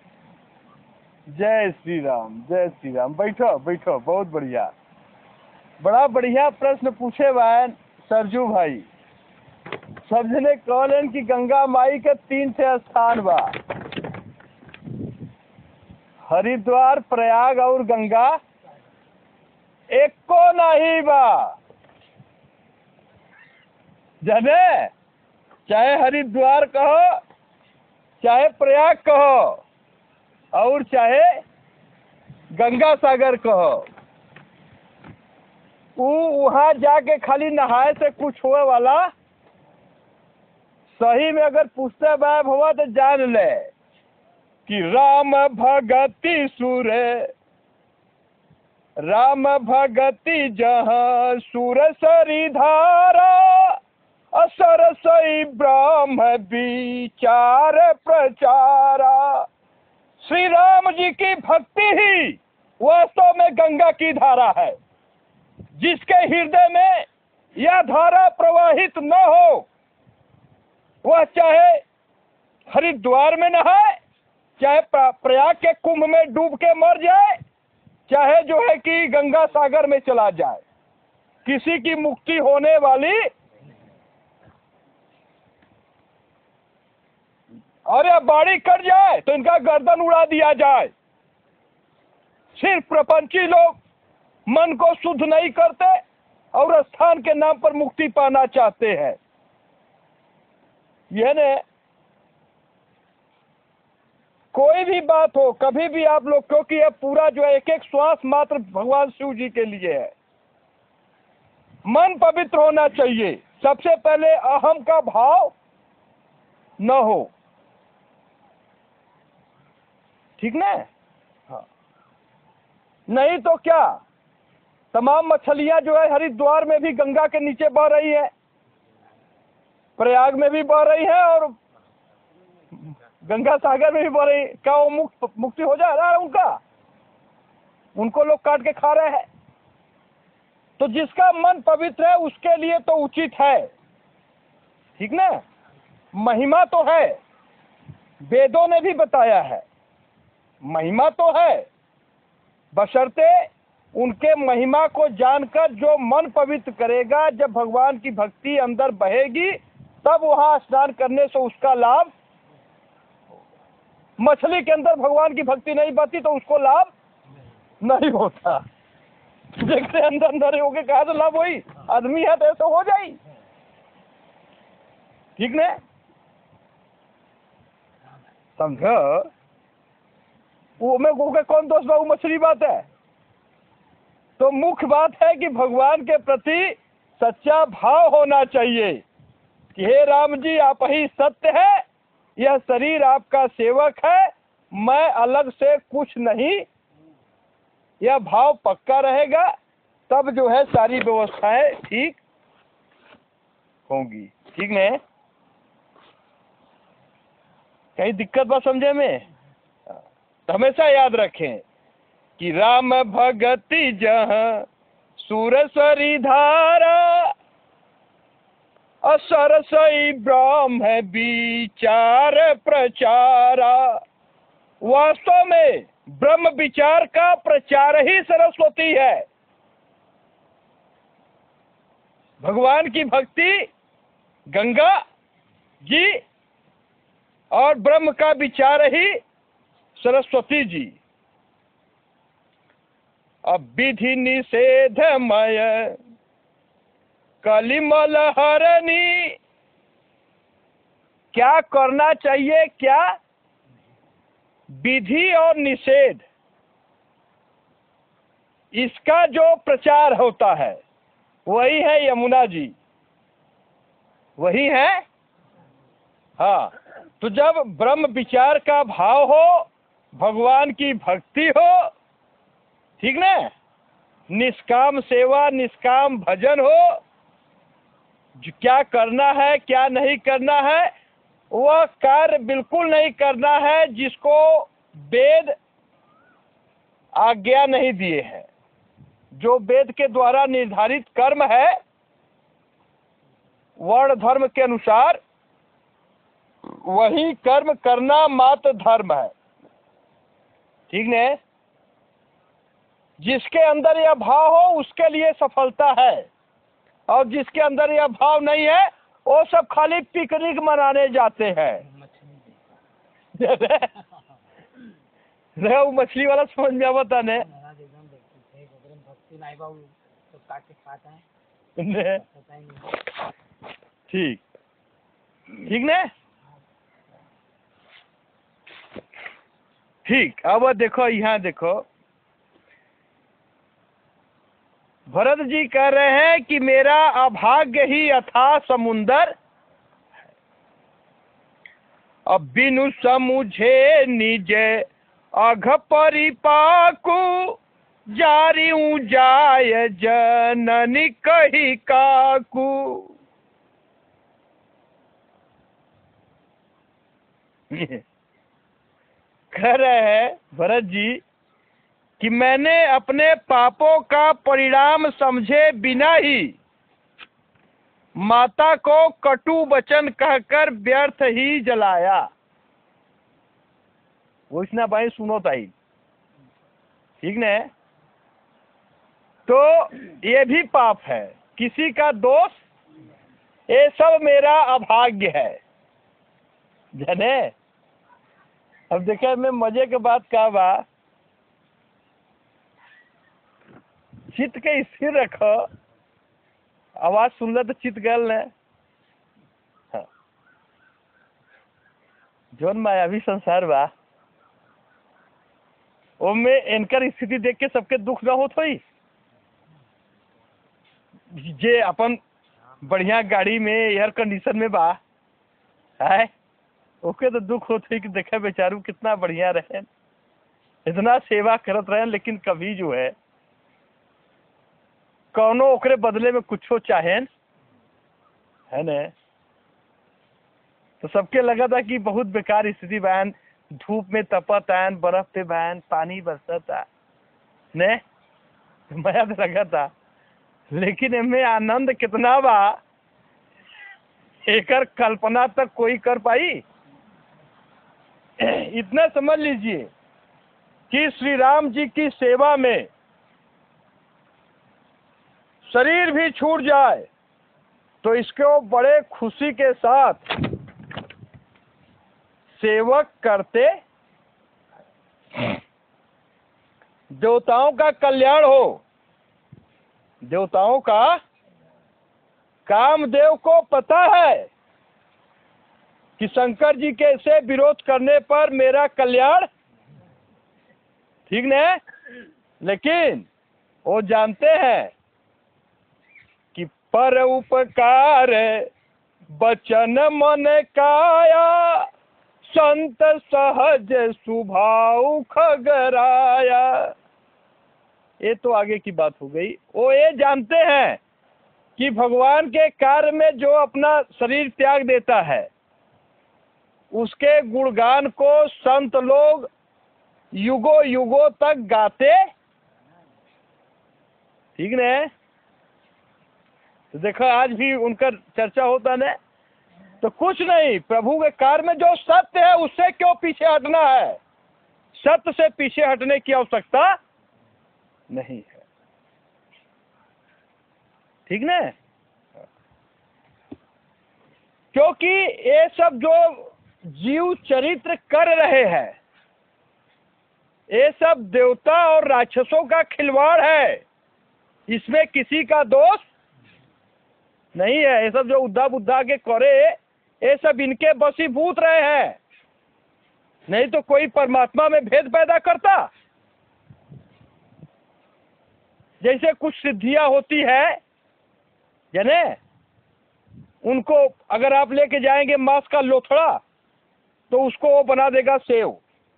A: जय श्री राम, जय श्री राम। बैठो बैठो, बहुत बढ़िया, बड़ा बढ़िया प्रश्न पूछे बहन सरजू भाई। सब जने कहलन कि गंगा माई के 3 से स्थान बा, हरिद्वार, प्रयाग और गंगा। एक को नहीं बा जने, चाहे हरिद्वार कहो, चाहे प्रयाग कहो और चाहे गंगा सागर कहो। वहां जाके खाली नहाए से कुछ हुए वाला सही में अगर पुस्तक बाब हुआ तो जान ले कि राम भगति सुर, राम भगति जहाँ सुर सरी धारा, असर सई ब्रह्म विचार प्रचारा। श्री राम जी की भक्ति ही वास्तव में गंगा की धारा है। जिसके हृदय में यह धारा प्रवाहित न हो वह चाहे हरिद्वार में नहाए, चाहे प्रयाग के कुंभ में डूब के मर जाए, चाहे जो है कि गंगा सागर में चला जाए, किसी की मुक्ति होने वाली। और या बाड़ी कट जाए तो इनका गर्दन उड़ा दिया जाए। सिर्फ प्रपंची लोग मन को शुद्ध नहीं करते और स्थान के नाम पर मुक्ति पाना चाहते हैं। यह ने कोई भी बात हो कभी भी आप लोग, क्योंकि यह पूरा जो है एक एक श्वास मात्र भगवान शिव जी के लिए है। मन पवित्र होना चाहिए। सबसे पहले अहम का भाव न हो। ठीक ना? हाँ, नहीं तो क्या तमाम मछलियां जो है हरिद्वार में भी गंगा के नीचे बह रही है, प्रयाग में भी बह रही है और गंगा सागर में भी बह रही। क्या वो मुक्ति हो जा रहा है उनका? उनको लोग काट के खा रहे हैं। तो जिसका मन पवित्र है उसके लिए तो उचित है, ठीक ना? महिमा तो है, वेदों ने भी बताया है, महिमा तो है, बशर्ते उनके महिमा को जानकर जो मन पवित्र करेगा, जब भगवान की भक्ति अंदर बहेगी तब वहां स्नान करने से उसका लाभ। मछली के अंदर भगवान की भक्ति नहीं बहती तो उसको लाभ नहीं होता। देखते अंदर अंदर होके कहा तो लाभ वही आदमी है तो ऐसा हो जाए, ठीक ना? समझो? वो में कौन दोस्त बाबू मछली बात है? तो मुख्य बात है कि भगवान के प्रति सच्चा भाव होना चाहिए कि हे राम जी आप ही सत्य है, यह शरीर आपका सेवक है, मैं अलग से कुछ नहीं। यह भाव पक्का रहेगा तब जो है सारी व्यवस्थाएं ठीक होंगी, ठीक नहीं? कहीं दिक्कत बात समझे में? तो हमेशा याद रखें कि राम भगति जहाँ सुरसरी धारा, असरसई ब्रह्म है विचार प्रचारा। वास्तव में ब्रह्म विचार का प्रचार ही सरस्वती है। भगवान की भक्ति गंगा जी और ब्रह्म का विचार ही सरस्वती जी। अब विधि निषेधमय कलिमल हरणी, क्या करना चाहिए? क्या विधि और निषेध, इसका जो प्रचार होता है वही है यमुना जी, वही है। हाँ, तो जब ब्रह्म विचार का भाव हो, भगवान की भक्ति हो, ठीक ना, निष्काम सेवा निष्काम भजन हो, क्या करना है क्या नहीं करना है वह कार्य बिल्कुल नहीं करना है जिसको वेद आज्ञा नहीं दिए हैं। जो वेद के द्वारा निर्धारित कर्म है वर्ण धर्म के अनुसार, वही कर्म करना मात्र धर्म है, ठीक न? जिसके अंदर यह भाव हो उसके लिए सफलता है, और जिसके अंदर यह भाव नहीं है वो सब खाली पिकनिक मनाने जाते हैं। वो मछली वाला समझ में आवता ने? ठीक ठीक ने? ठीक। अब देखो यहाँ देखो, भरत जी कह रहे हैं कि मेरा अभाग्य ही अथाह समुंदर, अब बिनु समुझे निज अघ परिपाकु, जारिऊ जाय जननी कही काकू। कह रहे हैं भरत जी कि मैंने अपने पापों का परिणाम समझे बिना ही माता को कटु वचन कहकर व्यर्थ ही जलाया। वो इसना भाई सुनो ताई, ठीक न? तो ये भी पाप है, किसी का दोष, ये सब मेरा अभाग्य है, जाने? अब देखे मैं मजे के बात क्या बा, चित्त के स्थिर रखो, आवाज सुन ले तो चित्त गल ने। हाँ। जोन मायावी संसार बा ओमे इनकर स्थिति देख के सबके दुख ना होत होई। जे अपन बढ़िया गाड़ी में एयर कंडीशन में बा है, ओके तो दुख होत है कि देखे बेचारू कितना बढ़िया रहे, इतना सेवा करत रहे, लेकिन कभी जो है कौनो ओकरे बदले में कुछो चाहेन, है न। तो सबके लगा था कि बहुत बेकार स्थिति बहन, धूप में तपत आन, बर्फ पे बहन पानी बरसता ने, मजा तो लगा था। लेकिन इनमें आनंद कितना बा, एकर कल्पना तक कोई कर पाई। इतना समझ लीजिए कि श्री राम जी की सेवा में शरीर भी छूट जाए तो इसको बड़े खुशी के साथ सेवक करते, देवताओं का कल्याण हो। देवताओं का, कामदेव को पता है कि शंकर जी के से विरोध करने पर मेरा कल्याण, ठीक न, लेकिन वो जानते हैं कि पर उपकार बचन मन काया, संत सहज स्वभाव खगराया। ये तो आगे की बात हो गई। वो ये जानते हैं कि भगवान के कार्य में जो अपना शरीर त्याग देता है उसके गुणगान को संत लोग युगों युगों तक गाते, ठीक न। तो देखो आज भी उनका चर्चा होता न, तो कुछ नहीं, प्रभु के कार्य में जो सत्य है उससे क्यों पीछे हटना है, सत्य से पीछे हटने की आवश्यकता नहीं है, ठीक न। क्योंकि ये सब जो जीव चरित्र कर रहे हैं ये सब देवता और राक्षसों का खिलवाड़ है, इसमें किसी का दोष नहीं है। ये सब जो उद्धा बुद्धा के करे ये सब इनके वशीभूत रहे हैं, नहीं तो कोई परमात्मा में भेद पैदा करता। जैसे कुछ सिद्धियां होती है जाने, उनको अगर आप लेके जाएंगे मांस का लोथड़ा तो उसको वो बना देगा सेव,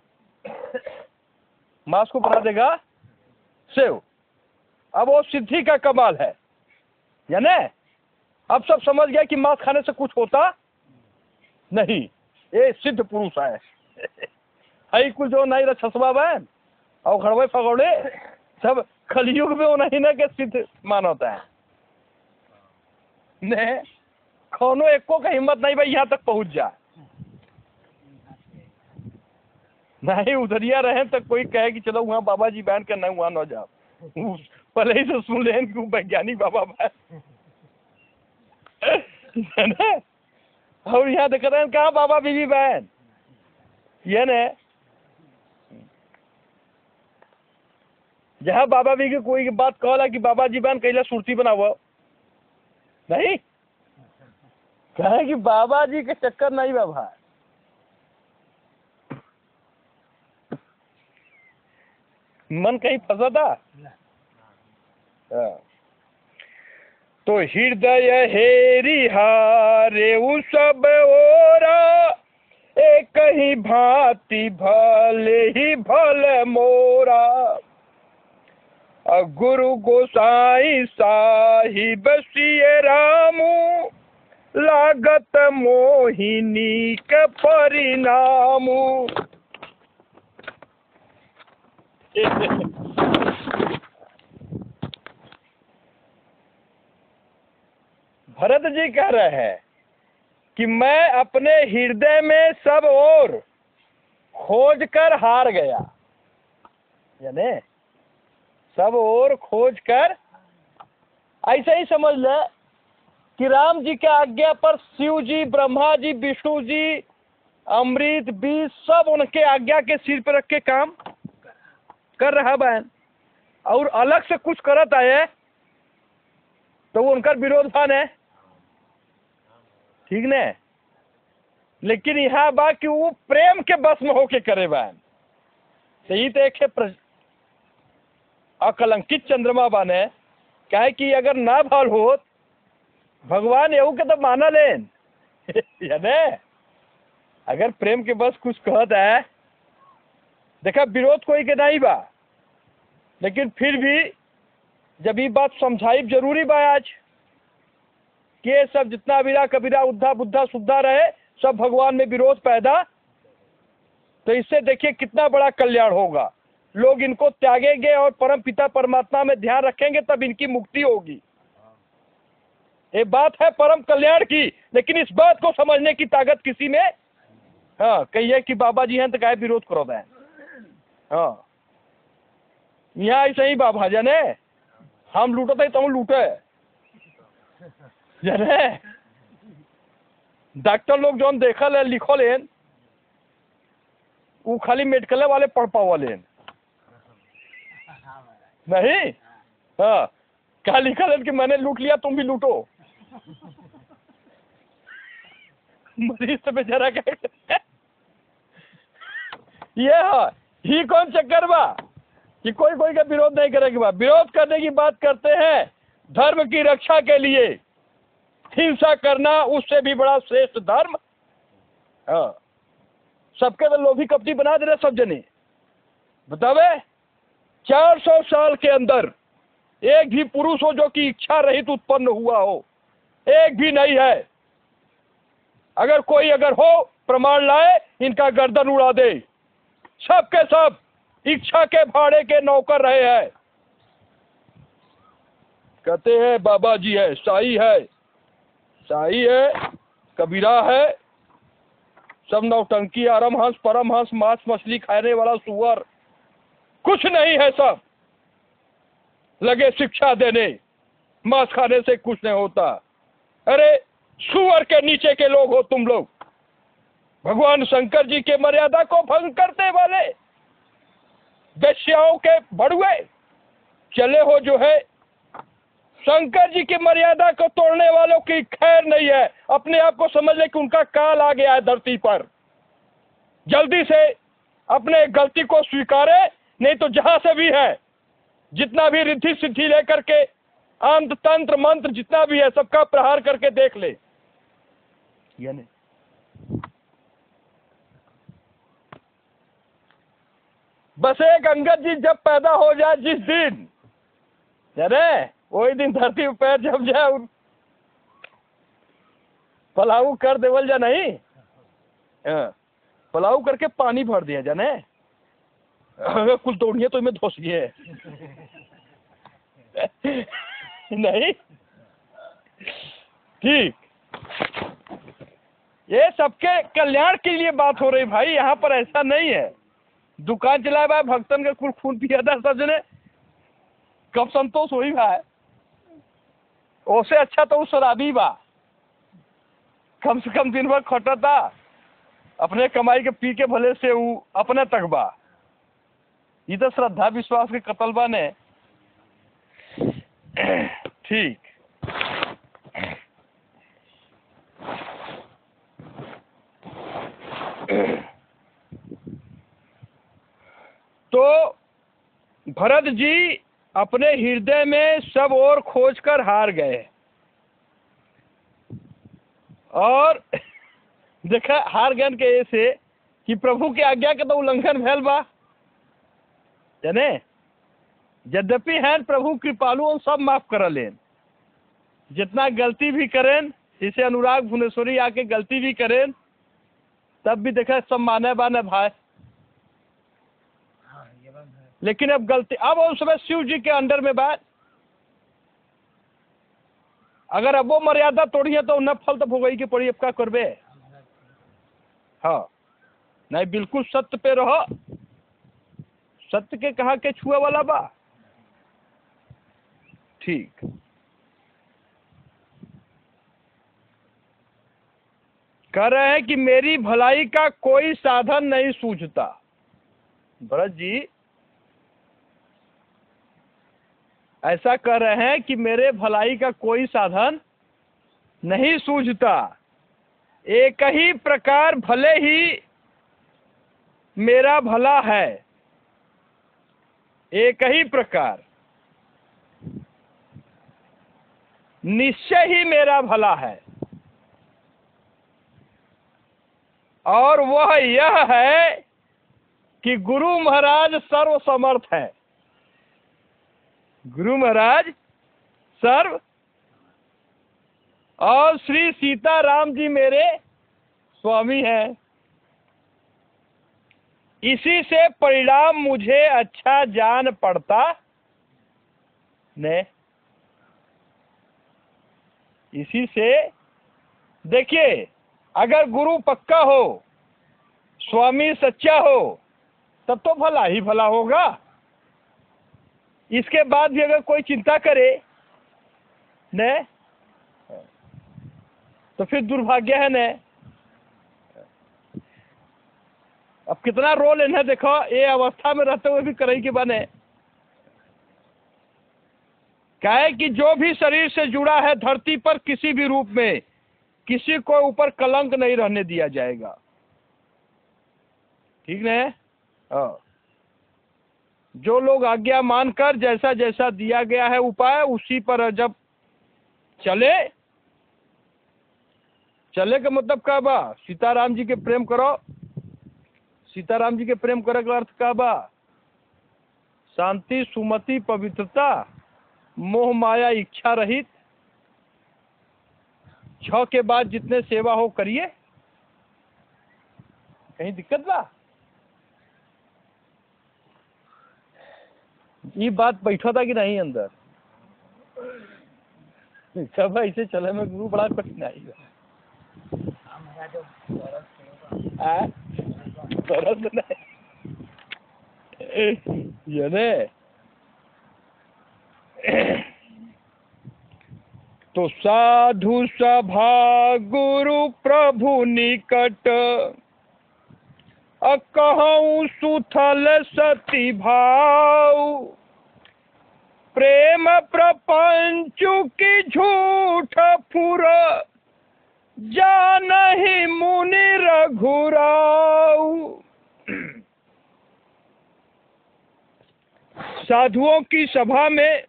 A: मांस को बना देगा सेव। अब वो सिद्धि का कमाल है जाने। अब सब समझ गया कि मांस खाने से कुछ होता नहीं, ये सिद्ध पुरुष है। हई कुछ जो नहीं रछसवा बहन और खड़वे फगौड़े सब कलयुग में वो नहीं ना के सिद्ध मानता है ने, कौनो एको का हिम्मत नहीं भाई यहाँ तक पहुंच जाए। नहीं उधरिया रहे तक कोई कहे कि चलो वहाँ बाबा जी बहन का नहीं, वहाँ न जाओ, पहले ही से सुन लें कि वैज्ञानिक बाबा बहन और यहाँ देख रहे हैं कहाँ बाबा बीबी बहन, ये ने जहाँ बाबा भी की कोई बात कहला कि बाबा जी बहन कैला सुरती बनाओ, नहीं कहे कि बाबा जी के चक्कर नहीं बाबा। मन कहीं फंसा था। तो हृदय हेरी हारे उ सब ओरा, एक ही भांति भले ही भल मोरा। गुरु गोसाई साहिब सिय रामू, लागत मोहिनी के परिणामू। भरत जी कह रहे हैं कि मैं अपने हृदय में सब और खोज कर हार गया, यानी सब और खोज कर, ऐसे ही समझ ले कि राम जी के आज्ञा पर शिव जी, ब्रह्मा जी, विष्णु जी, अमृत बीज सब उनके आज्ञा के सिर पर रख के काम कर रहा बहन, और अलग से कुछ करत आए तो वो उनका विरोधान है, ठीक न। लेकिन यहाँ बा कि वो प्रेम के बस में होके करे बहन, सही तो एक अकलंकित चंद्रमा बने, कहे कि अगर ना भाल हो भगवान एहू के तो माना लेन यानी अगर प्रेम के बस कुछ कहत है, देखा विरोध कोई के नहीं बा, लेकिन फिर भी जब ये बात समझाई जरूरी बा आज कि ये सब जितना वीरा कबीरा उद्धा बुद्धा सुद्धा रहे सब भगवान में विरोध पैदा, तो इससे देखिए कितना बड़ा कल्याण होगा। लोग इनको त्यागेंगे और परम पिता परमात्मा में ध्यान रखेंगे, तब इनकी मुक्ति होगी। ये बात है परम कल्याण की, लेकिन इस बात को समझने की ताकत किसी में, हाँ कहिए कि बाबा जी हैं तो काहे विरोध करो दें। हाँ यहाँ ऐसे ही बाबा जाने हम लूटते तो हम लूटे जाने। डॉक्टर लोग जो देखल है लिखल है वो खाली मेडिकल वाले पढ़ पावल नहीं। हाँ क्या लिखल है कि मैंने लूट लिया तुम भी लूटो। मरीज तो बेचारा क्या ये है ही कौन चक्कर बा कि कोई कोई का विरोध नहीं करेगी। बा विरोध करने की बात करते हैं धर्म की रक्षा के लिए। हिंसा करना उससे भी बड़ा श्रेष्ठ धर्म। हाँ सबके तो लोभी कपटी बना दे रहे सब जने। बतावे 400 साल के अंदर एक भी पुरुष हो जो कि इच्छा रहित उत्पन्न हुआ हो, एक भी नहीं है। अगर कोई अगर हो प्रमाण लाए इनका गर्दन उड़ा दे। सब के सब इच्छा के भाड़े के नौकर रहे हैं। कहते हैं बाबा जी है, साई है, साई है, कबीरा है, सब नौटंकी आरमहंस परमहंस मांस मछली खाने वाला सुअर कुछ नहीं है। सब लगे शिक्षा देने, मांस खाने से कुछ नहीं होता। अरे सुअर के नीचे के लोग हो तुम लोग। भगवान शंकर जी के मर्यादा को भंग करने वाले वेश्याओं के बड़ुए चले हो जो है। शंकर जी की मर्यादा को तोड़ने वालों की खैर नहीं है। अपने आप को समझ ले कि उनका काल आ गया है धरती पर। जल्दी से अपने गलती को स्वीकारे, नहीं तो जहां से भी है जितना भी रिद्धि सिद्धि लेकर के अंत तंत्र मंत्र जितना भी है सबका प्रहार करके देख ले। यानी बस एक अंगद जी जब पैदा हो जाए जिस दिन, यानी वही दिन धरती पर पैर जम जाए पलाऊ कर देवल जा नहीं। पलाऊ करके पानी भर दिया जाने कुल तोड़िए तो इनमें धोसिए नहीं। ठीक ये सबके कल्याण के लिए बात हो रही भाई। यहाँ पर ऐसा नहीं है दुकान चलाए भाई भक्तन का कुल खून पिया था सजने कब संतोष हुई भाई। उससे अच्छा तो उस शराबी बा कम से कम दिन भर खटा था अपने कमाई के पी के भले से वो अपने तक बा। ये तो श्रद्धा विश्वास के कतल बा ने। ठीक तो भरत जी अपने हृदय में सब और खोज कर हार गए और देखा हार गए के ऐसे कि प्रभु के आज्ञा के तो उल्लंघन भैल बा जाने। यद्यपि हैं प्रभु कृपालु और सब माफ कर लेन। जितना गलती भी करें इसे अनुराग भुवनेश्वरी आके गलती भी करें तब भी देखा सब माने बाने भाई। लेकिन अब गलती अब उस समय शिव जी के अंडर में बात अगर अब वो मर्यादा तोड़िए तो न फल तो भोगई की पड़ी। अब क्या करबे। हाँ नहीं बिल्कुल सत्य पे रहो। सत्य के कहा के छुआ वाला बा। ठीक कह रहे हैं कि मेरी भलाई का कोई साधन नहीं सूझता। भरत जी ऐसा कह रहे हैं कि मेरे भलाई का कोई साधन नहीं सूझता। एक ही प्रकार भले ही मेरा भला है। एक ही प्रकार निश्चय ही मेरा भला है और वह यह है कि गुरु महाराज सर्वसमर्थ है। गुरु महाराज सर्व और श्री सीताराम जी मेरे स्वामी हैं। इसी से परिणाम मुझे अच्छा जान पड़ता ने। इसी से देखिए, अगर गुरु पक्का हो, स्वामी सच्चा हो, तब तो भला ही भला होगा। इसके बाद भी अगर कोई चिंता करे ने, तो फिर दुर्भाग्य है ने। अब कितना रोल इन्हें देखो, ये अवस्था में रहते हुए भी करई के बने। कहे कि जो भी शरीर से जुड़ा है धरती पर किसी भी रूप में, किसी को ऊपर कलंक नहीं रहने दिया जाएगा। ठीक है। जो लोग आज्ञा मानकर जैसा जैसा दिया गया है उपाय, उसी पर जब चले, चले का मतलब का बा, सीताराम जी के प्रेम करो। सीताराम जी के प्रेम करे का अर्थ का बा, शांति, सुमति, पवित्रता, मोह माया, इच्छा रहित। 6 के बाद जितने सेवा हो करिए। कहीं दिक्कत बा? ये बात बैठा था कि नहीं अंदर? सब ऐसे चले में गुरु बड़ा कठिनाई है। ये ने तो साधु सभा गुरु प्रभु निकट, कहूँ सुथल सती भाव, प्रेम प्रपंचु की झूठ फुर, जानहि मुनि रघुराऊ। साधुओं की सभा में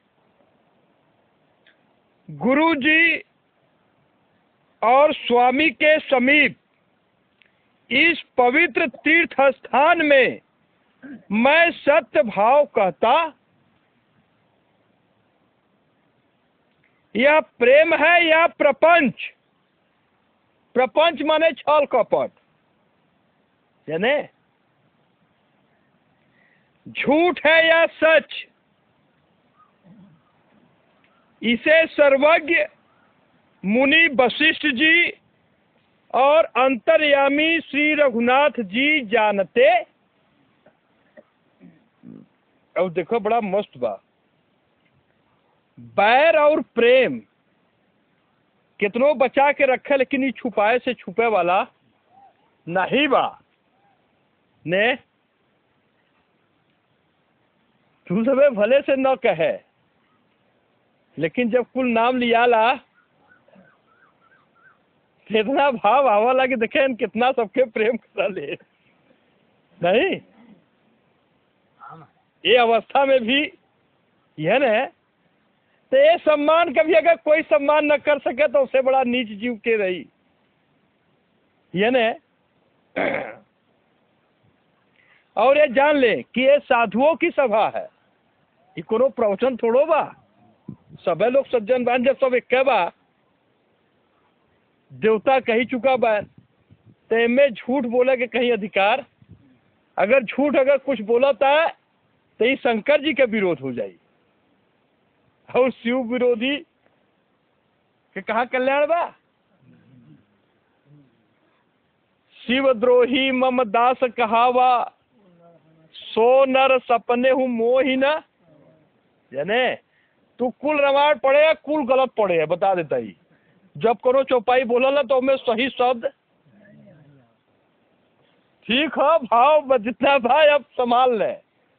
A: गुरु जी और स्वामी के समीप इस पवित्र तीर्थ स्थान में मैं सत्य भाव कहता, यह प्रेम है या प्रपंच? प्रपंच माने छल कपट, यानी झूठ है या सच? इसे सर्वज्ञ मुनि वशिष्ठ जी और अंतर्यामी श्री रघुनाथ जी जानते। अब देखो बड़ा मस्त बा, बैर और प्रेम कितनों बचा के रखे, लेकिन ये छुपाए से छुपे वाला नहीं बा ने। तू सबे भले से न कहे, लेकिन जब कुल नाम लियाला कितना भाव आवा लगे। देखे कितना सबके प्रेम करा ले नहीं। ये अवस्था में भी यह न, तो ये सम्मान कभी अगर कोई सम्मान न कर सके तो उससे बड़ा नीच जीव के रही। यह न, और ये जान ले कि ये साधुओं की सभा है, ये कोनो प्रवचन थोड़ो बा। सबे लोग सज्जन बान, जब सब एक बा, देवता कही चुका बा, तो इनमें झूठ बोले के कहीं अधिकार? अगर झूठ अगर कुछ बोला था तो ये शंकर जी का विरोध हो जाए, और शिव विरोधी के कहा कल्याण बा। शिव द्रोही मम दास कहावा, सो नर सपने हूँ मोहि न। यानी तू कुल रामायण पढ़े, कुल गलत पढ़े है, बता देता ही। जब करो चौपाई बोला तो उसमें सही शब्द ठीक है, भाव जितना भाई अब संभाल ले,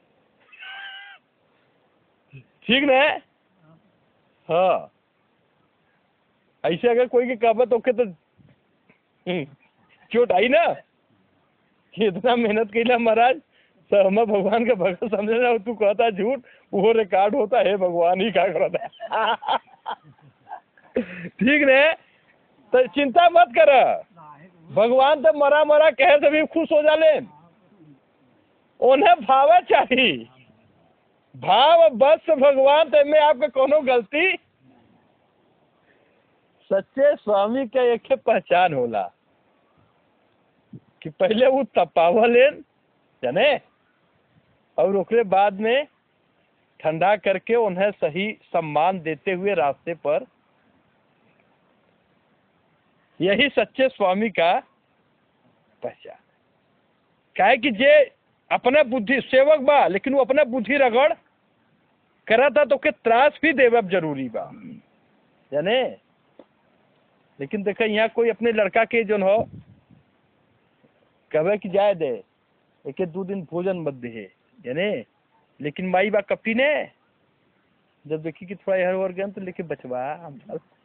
A: ठीक न? हाँ, ऐसे अगर कोई की कहबत ओके तो चोट आई ना कि इतना मेहनत कैला महाराज, तो हमें भगवान के भगत समझे ना, तू कहता झूठ, वो रिकॉर्ड होता है, भगवान ही क्या करता है। ठीक न? तो चिंता मत कर, भगवान तो मरा मरा कहे से भी खुश हो जाले। उन्हें भावे चाहिए, भाव बस भगवान ते में आपके कोनो गलती। सच्चे स्वामी का एक पहचान होला कि पहले वो तपावा लेन जाने और उसके बाद में ठंडा करके उन्हें सही सम्मान देते हुए रास्ते पर। यही सच्चे स्वामी का पहचान। क्या है कि जे अपने बुद्धि सेवक बा लेकिन वो अपने बुद्धि रगड़ करा था तो के त्रास भी देव जरूरी बा जाने। लेकिन देखा यहाँ कोई अपने लड़का के जो हो कहे कि जाए दे एक 2 दिन भोजन मत दे जाने, लेकिन माई बा कपटी ने जब देखी कि थोड़ा हर और गया तो लेके बचवा हम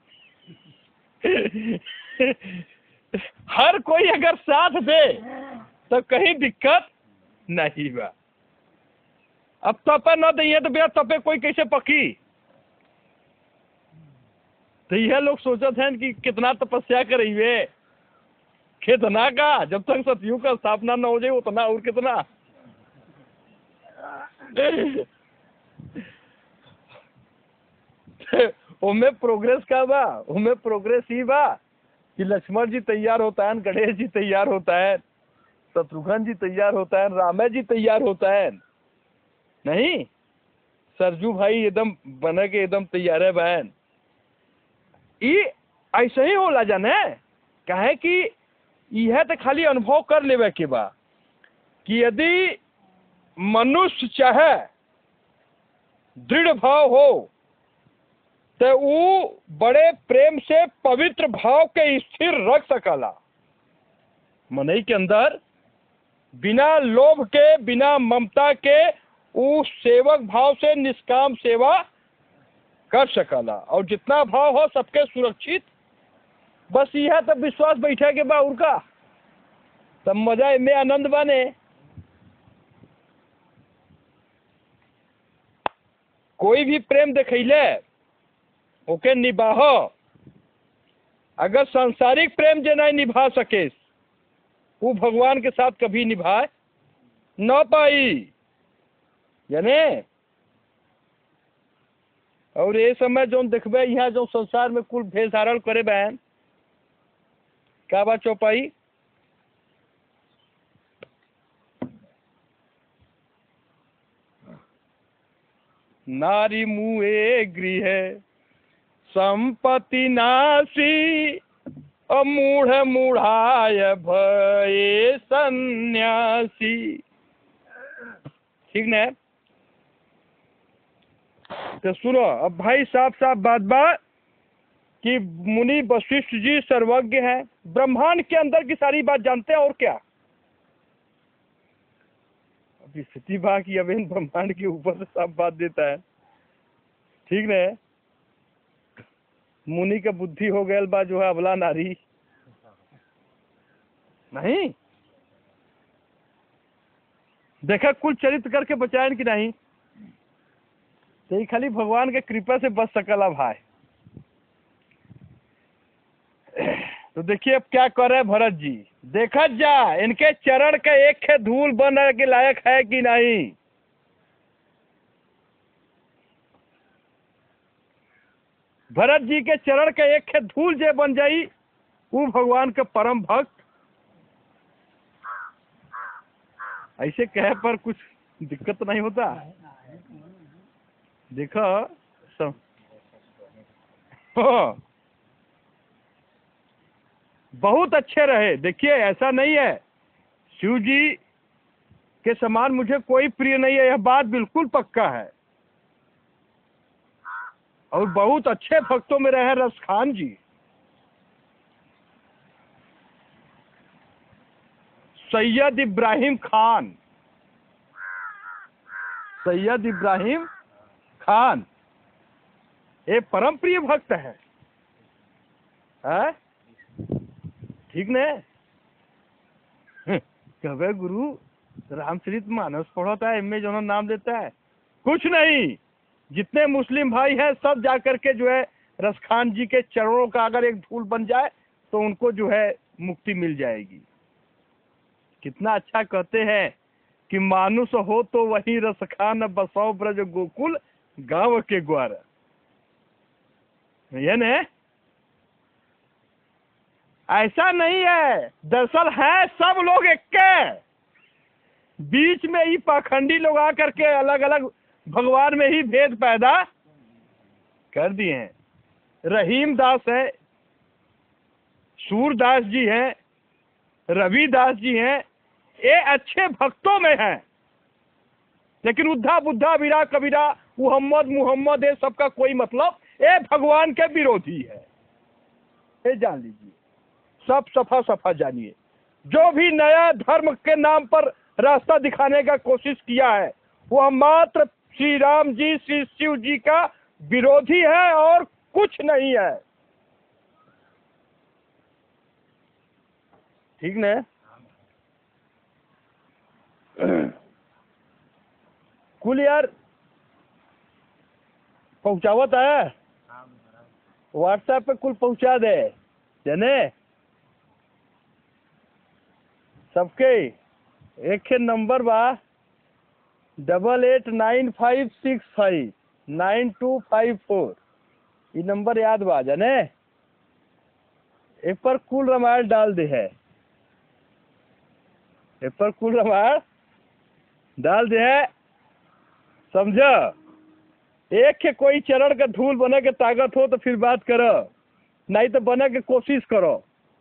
A: हर कोई अगर साथ दे तो कहीं दिक्कत नहीं बा। अब तपे न दिए तो बिना तपे कोई कैसे पकी। तो यह लोग सोचते हैं कि कितना तपस्या करेंगे, कितना का, जब तक सतयुग का स्थापना न हो जाए उतना और कितना। उनमें प्रोग्रेस का बा, उनमें प्रोग्रेस ही बा कि लक्ष्मण जी तैयार होता है, गणेश जी तैयार होता है, शत्रुघ्न जी तैयार होता है, रामे जी तैयार होता है। नहीं, सरजू भाई एकदम बने के एकदम तैयार है बहन। ये ऐसे ही होला जाने कहे कि यह तो खाली अनुभव कर लेवे के बा कि यदि मनुष्य चाहे दृढ़ भाव हो तो वो बड़े प्रेम से पवित्र भाव के स्थिर रख सकला मनई के अंदर, बिना लोभ के बिना ममता के वो सेवक भाव से निष्काम सेवा कर सकला। और जितना भाव हो सबके सुरक्षित, बस यह तब विश्वास बैठे के बा उनका तब मजा में आनंद बने। कोई भी प्रेम देखैले ओके निभाह, अगर सांसारिक प्रेम जे नहीं निभा सके वो भगवान के साथ कभी निभाए न पाई यानी। और ये समय जो देखबे यहाँ जो संसार में कुल भेष धारण करे बहन क्या बात चौपाई। नारी मुए गृह संपत्ति नासी मूढ़ मूढ़ाय भये सन्यासी। ठीक न। तो सुनो अब भाई साफ साफ बात बा कि मुनि वशिष्ठ जी सर्वज्ञ हैं, ब्रह्मांड के अंदर की सारी बात जानते हैं। और क्या अब स्थिति बा कि अब इन ब्रह्मांड के ऊपर से साफ बात देता है। ठीक न। मुनि का बुद्धि हो गया बा जो है अबला नारी नहीं देखा कुल चरित्र करके बचाएं कि नहीं, तो ये खाली भगवान के कृपा से बच सकला भाई। तो देखिए अब क्या कर रहे भरत जी, देखा जा इनके चरण का एक धूल बनने के लायक है कि नहीं। भरत जी के चरण का एक धूल जे बन जाई वो भगवान के परम भक्त। ऐसे कहे पर कुछ दिक्कत नहीं होता। देखो सब बहुत अच्छे रहे। देखिए ऐसा नहीं है शिव जी के समान मुझे कोई प्रिय नहीं है, यह बात बिल्कुल पक्का है। और बहुत अच्छे भक्तों में रहे रसखान जी, सैयद इब्राहिम खान, सैयद इब्राहिम खान ये परम प्रिय भक्त है। ठीक न। कहे गुरु रामचरित मानस पढ़ता है इनमें जो नाम देता है कुछ नहीं। जितने मुस्लिम भाई हैं सब जाकर के जो है रसखान जी के चरणों का अगर एक धूल बन जाए तो उनको जो है मुक्ति मिल जाएगी। कितना अच्छा कहते हैं कि मानुष हो तो वही रस खान बसो ब्रज गोकुल गांव के ग्वार। ये ने ऐसा नहीं है, दरअसल है सब लोग एक के, बीच में ही पाखंडी लोग आकर के अलग अलग भगवान में ही भेद पैदा कर दिए हैं। रहीम दास है, सूरदास जी हैं, रविदास जी हैं, ये अच्छे भक्तों में हैं, लेकिन उद्धा बुद्धा वीरा कबीरा मुहम्मद ये सबका कोई मतलब, ये भगवान के विरोधी है। ये जान लीजिए, सब सफा सफा जानिए। जो भी नया धर्म के नाम पर रास्ता दिखाने का कोशिश किया है वह मात्र श्री राम जी श्री शिव जी का विरोधी है और कुछ नहीं है। ठीक न? कुल यार पहुंचावत है, व्हाट्सएप पे कुल पहुंचा दे जाने सबके। एक नंबर बा 8895659254, ये नंबर याद बा जाने। एक पर कुल रामायण डाल दे है, एक पर कुल रामायण डाल दे है, समझा। एक के कोई चरण का धूल बने के ताकत हो तो फिर बात करो, नहीं तो बने के कोशिश करो।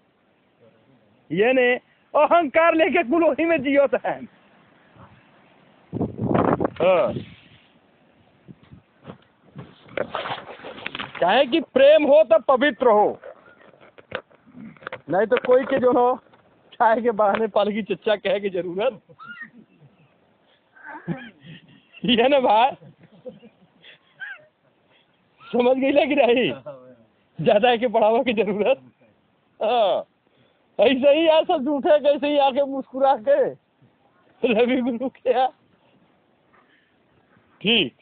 A: ये ने अहंकार लेके कुल वही में जियो तो है। चाहे कि प्रेम हो तो पवित्र हो, नहीं तो कोई के जो हो चाहे के बहाने पालकी चच्चा कहे की जरूरत ये ना भाई, समझ गई ना कि नहीं, ज्यादा के बढ़ावा की जरूरत। हाँ ऐसे ही यार सब झूठे कैसे ही आके मुस्कुरा के रवि गुरु के यार। ठीक,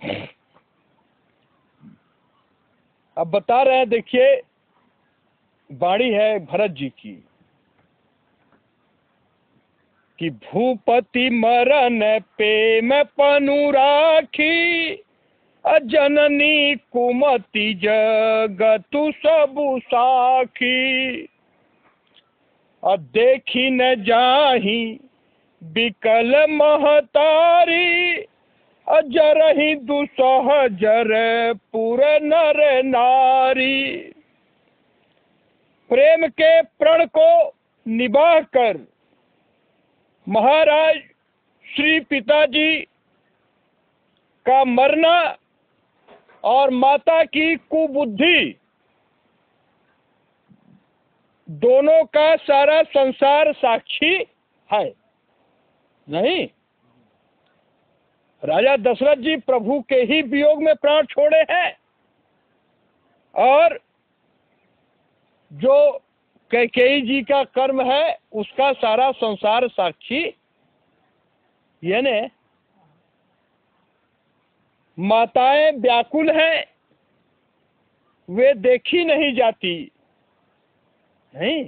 A: अब बता रहे हैं, देखिए वाणी है भरत जी की कि भूपति मरण पे मैं पनु राखी, जननी कुमति जगतु सबु साखी। देखी न जाही बिकल महतारी, जरहि दुसह जर पुर नर नारी। प्रेम के प्रण को निभाह कर महाराज श्री पिताजी का मरना और माता की कुबुद्धि, दोनों का सारा संसार साक्षी है। नहीं, राजा दशरथ जी प्रभु के ही वियोग में प्राण छोड़े हैं, और जो कैकेयी जी का कर्म है उसका सारा संसार साक्षी। यानी माताएं व्याकुल हैं, वे देखी नहीं जाती नहीं,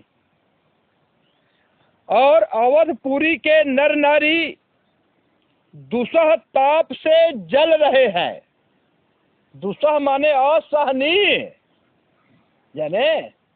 A: और अवधपुरी के नर नारी दुसह ताप से जल रहे हैं। दुसह माने असहनीय, यानी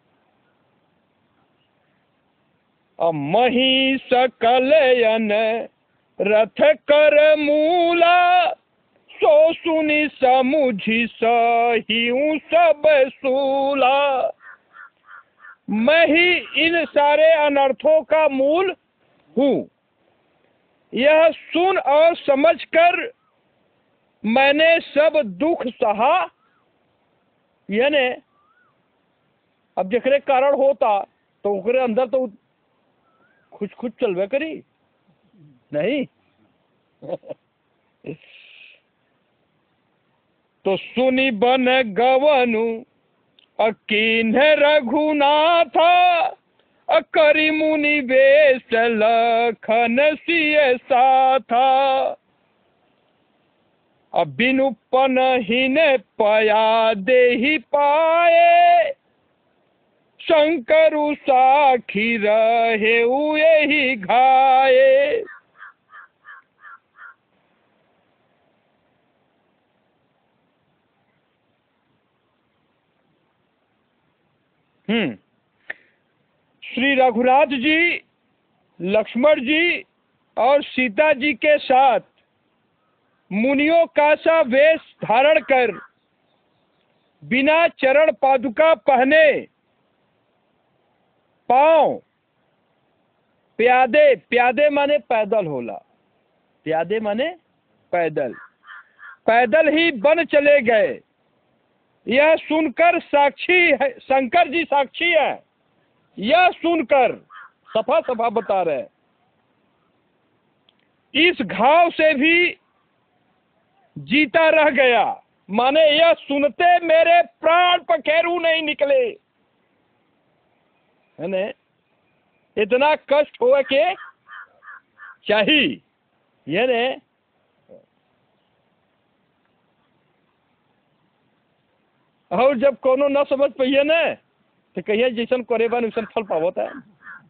A: मही सकलयन रथ कर मूला, सो सुनी समुझी सहिउ सब सूला। मैं ही इन सारे अनर्थों का मूल हूँ, यह सुन और समझकर मैंने सब दुख सहा। यानी अब जेकरे कारण होता तो ओकरे अंदर तो कुछ कुछ चलवे करी नहीं तो सुनी बन गवनु अकीन्ह रघुनाथ, करी मुनि वेश लखन सिय साथा। बिनु पनहिन पया देहि पाए, शंकरु साखी रहे यही घाये। श्री रघुनाथ जी, लक्ष्मण जी और सीता जी के साथ मुनियों का सा वेश धारण कर, बिना चरण पादुका पहने, पांव प्यादे, प्यादे माने पैदल होला, प्यादे माने पैदल, पैदल ही बन चले गए। यह सुनकर साक्षी है, शंकर जी साक्षी है, यह सुनकर सफा सफा बता रहे, इस घाव से भी जीता रह गया, माने यह सुनते मेरे प्राण पखेरु नहीं निकले, है ना। इतना कष्ट हो के चाहिए, ये ने। और जब कोनो न समझ पाइए न तो कहिए जैसन करे बन वैसन फल पावता है।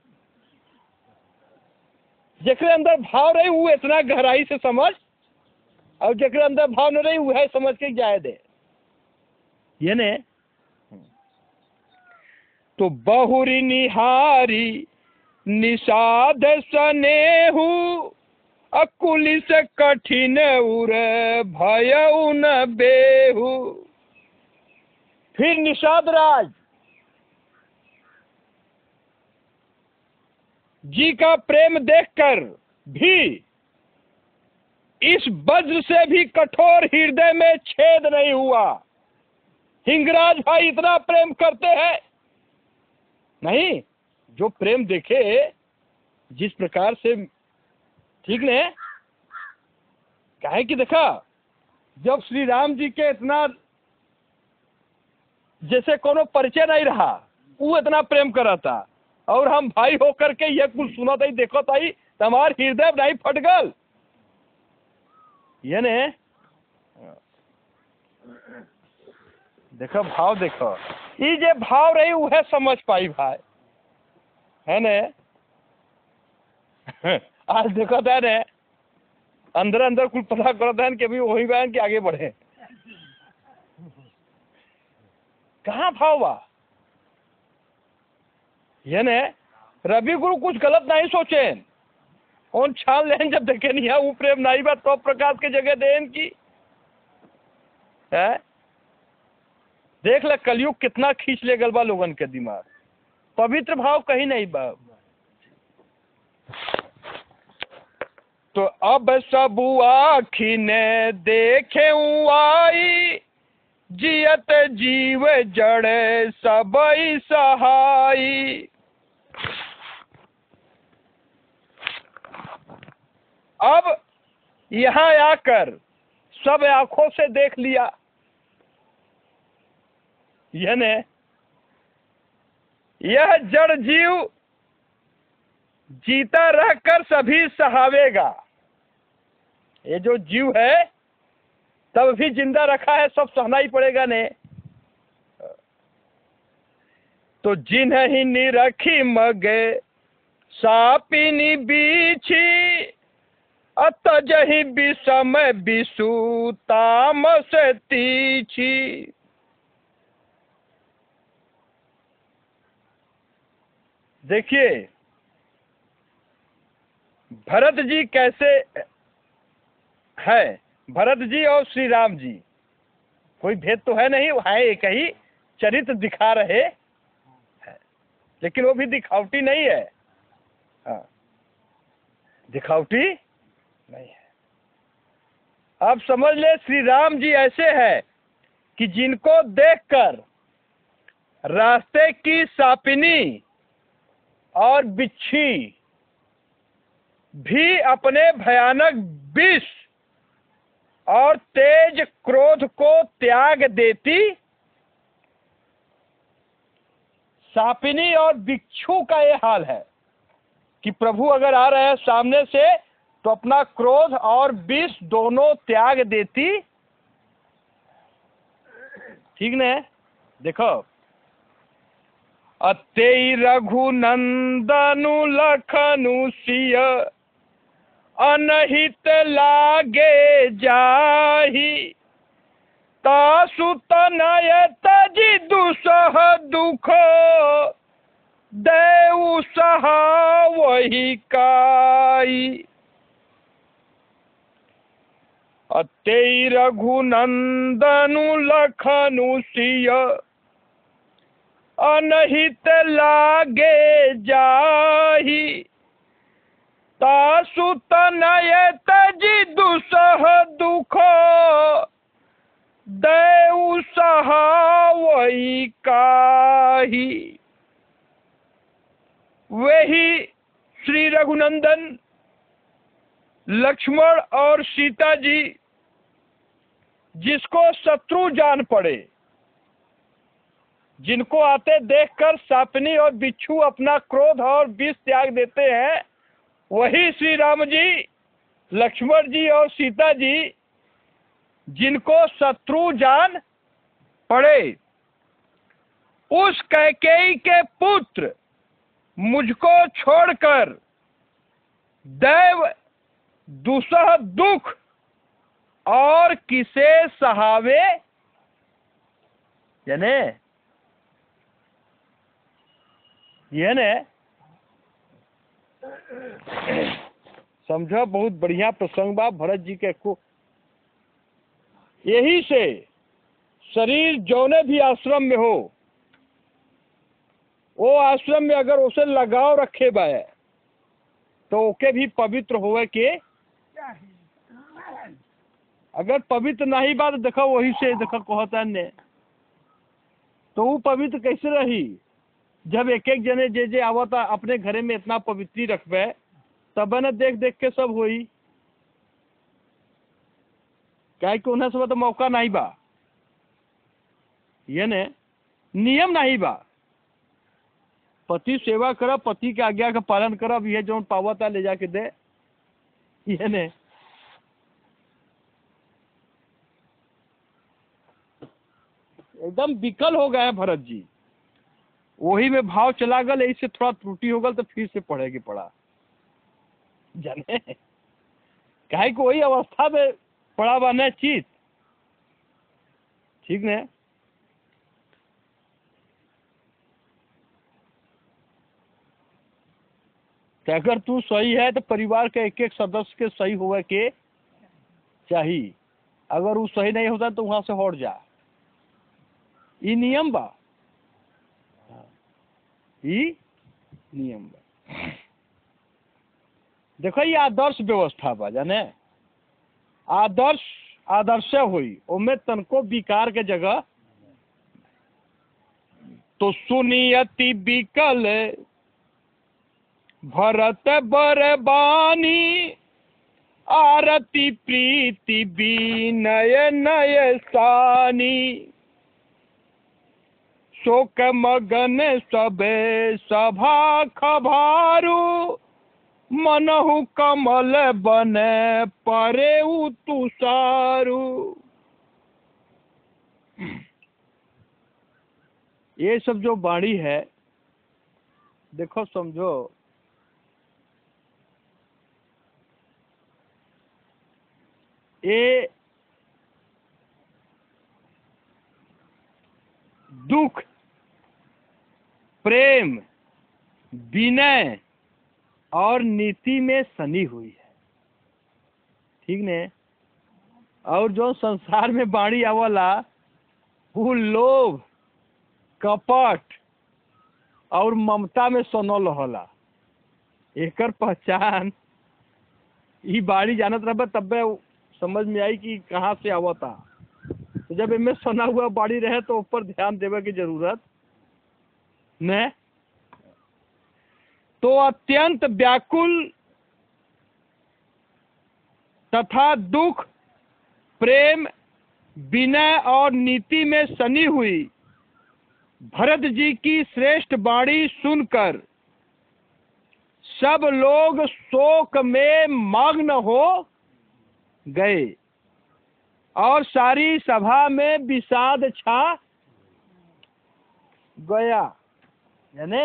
A: जेकरे अंदर भाव रही वो इतना गहराई से समझ, और जेकरे अंदर भाव न रही वह समझ के जाए दे, ये ने। तो बहुरी निहारी निषाद सनेहु, अकुलिस कठिन उर भयउ न बेहु। फिर निषाद राज जी का प्रेम देखकर भी इस वज्र से भी कठोर हृदय में छेद नहीं हुआ। हिंगराज भाई इतना प्रेम करते हैं नहीं, जो प्रेम देखे जिस प्रकार से, ठीक ने। काहे कि देखा, जब श्री राम जी के इतना जैसे कोनो परिचय नहीं रहा, वो इतना प्रेम करा था, और हम भाई होकर के ये कुछ सुना था, देखो ताई तुम्हार हृदय नहीं फट गल, ये ने। देखो भाव, देखो ये जे भाव रही वह समझ पाई भाई, है ने। आज देखो था ने अंदर अंदर कुछ पता करता है कि अभी वही बहन के आगे बढ़े, कहाँ भाव बा, ये ने। रवि गुरु कुछ गलत नहीं सोचे, उन छान लेन जब देखे नहीं है वो प्रेम नहीं बा, तो प्रकाश के जगह देन की है। देख ले कलयुग कितना खींच ले गलबा लोगन के दिमाग, पवित्र भाव कहीं नहीं बा। तो अब सब आखी ने देखे आई, जियत जीव जड़े सबई सहाई। अब यहाँ आकर सब आंखों से देख लिया, यह ने। यह जड़ जीव जीता रहकर सभी सहावेगा। ये जो जीव है तब भी जिंदा रखा है, सब सहना ही पड़ेगा ने। तो जिन्हीं निरखी मगे सापिनी बीछी, अतजहि विषम विषु तामस तीछी। देखिए भरत जी कैसे है, भरत जी और श्री राम जी कोई भेद तो है नहीं, है एक ही चरित्र दिखा रहे हैं, लेकिन वो भी दिखावटी नहीं है। हाँ, दिखावटी नहीं है। आप समझ ले श्री राम जी ऐसे है कि जिनको देखकर रास्ते की सापिनी और बिच्छी भी अपने भयानक विष और तेज क्रोध को त्याग देती। सापिनी और बिच्छू का ये हाल है कि प्रभु अगर आ रहे हैं सामने से तो अपना क्रोध और विष दोनों त्याग देती, ठीक न। देखो अतेई रघुनंदनु लखनु सिय, अनहित लागे जाहि, तासु तनय जी दुसह दुख देऊ सहा वही काई। अते रघुनंदनु लखनु सिय अनहित लागे जाही। तासु तनय तजी दुसह दुख देऊ सहा वही काही। वही श्री रघुनंदन लक्ष्मण और सीता जी जिसको शत्रु जान पड़े, जिनको आते देखकर सापनी और बिच्छू अपना क्रोध और विष त्याग देते हैं, वही श्री राम जी, लक्ष्मण जी और सीता जी जिनको शत्रु जान पड़े, उस कैकेयी के पुत्र मुझको छोड़कर दैव दुसह दुख और किसे सहावे। यानी ये ने समझो, बहुत बढ़िया प्रसंग बा भरत जी के को। यही से शरीर जौने भी आश्रम में हो, वो आश्रम में अगर उसे लगाव रखे बा तो ओके भी पवित्र होवे के। अगर पवित्र नहीं बा तो देखो वही से देखो कहता ने, तो वो पवित्र कैसे रही जब एक एक जने जे जे आवता अपने घरे में इतना पवित्री रखबे, तब न देख देख के सब होई। क्या कि उन्हें सब तो मौका नहीं बा, ये ने नियम नहीं बा। पति सेवा कर, पति के आज्ञा का पालन कर, अब ये जो पावता ले जाके दे, ये ने एकदम विकल हो गए भरत जी। वही में भाव चला गल, इससे थोड़ा त्रुटि हो गल तो फिर से पढ़ेगी पड़ा जाने काहे को वही अवस्था में पड़ा बने चीत। ठीक ने तो अगर तू सही है तो परिवार के एक एक सदस्य के सही होवे के चाहिए। अगर वो सही नहीं होता तो वहां से हट जा। ये नियम बा, ये नियम बा। देखो ये आदर्श व्यवस्था बा, जाने आदर्श हुई उनमें तनको विकार के जगह। तो सुनियति विकल भरत बरबानी आरती प्रीति विनय नय सानी। शोक मगन सबे सभा खभारू मनहु कमल बने परे तुषारू। ये सब जो वाणी है देखो समझो, ये दुख प्रेम विनय और नीति में सनी हुई है। ठीक ने। और जो संसार में बाणी आवला वो लोभ कपट और ममता में सनल होला। एकर पहचान ये बाणी जानत रहे तब समझ में आई कि कहाँ से आवता। तो जब इनमें सना हुआ बाणी रहे तो ऊपर ध्यान देवे की जरूरत न। तो अत्यंत व्याकुल तथा दुख प्रेम विनय और नीति में सनी हुई भरत जी की श्रेष्ठ वाणी सुनकर सब लोग शोक में मग्न हो गए और सारी सभा में विषाद छा गया। यानी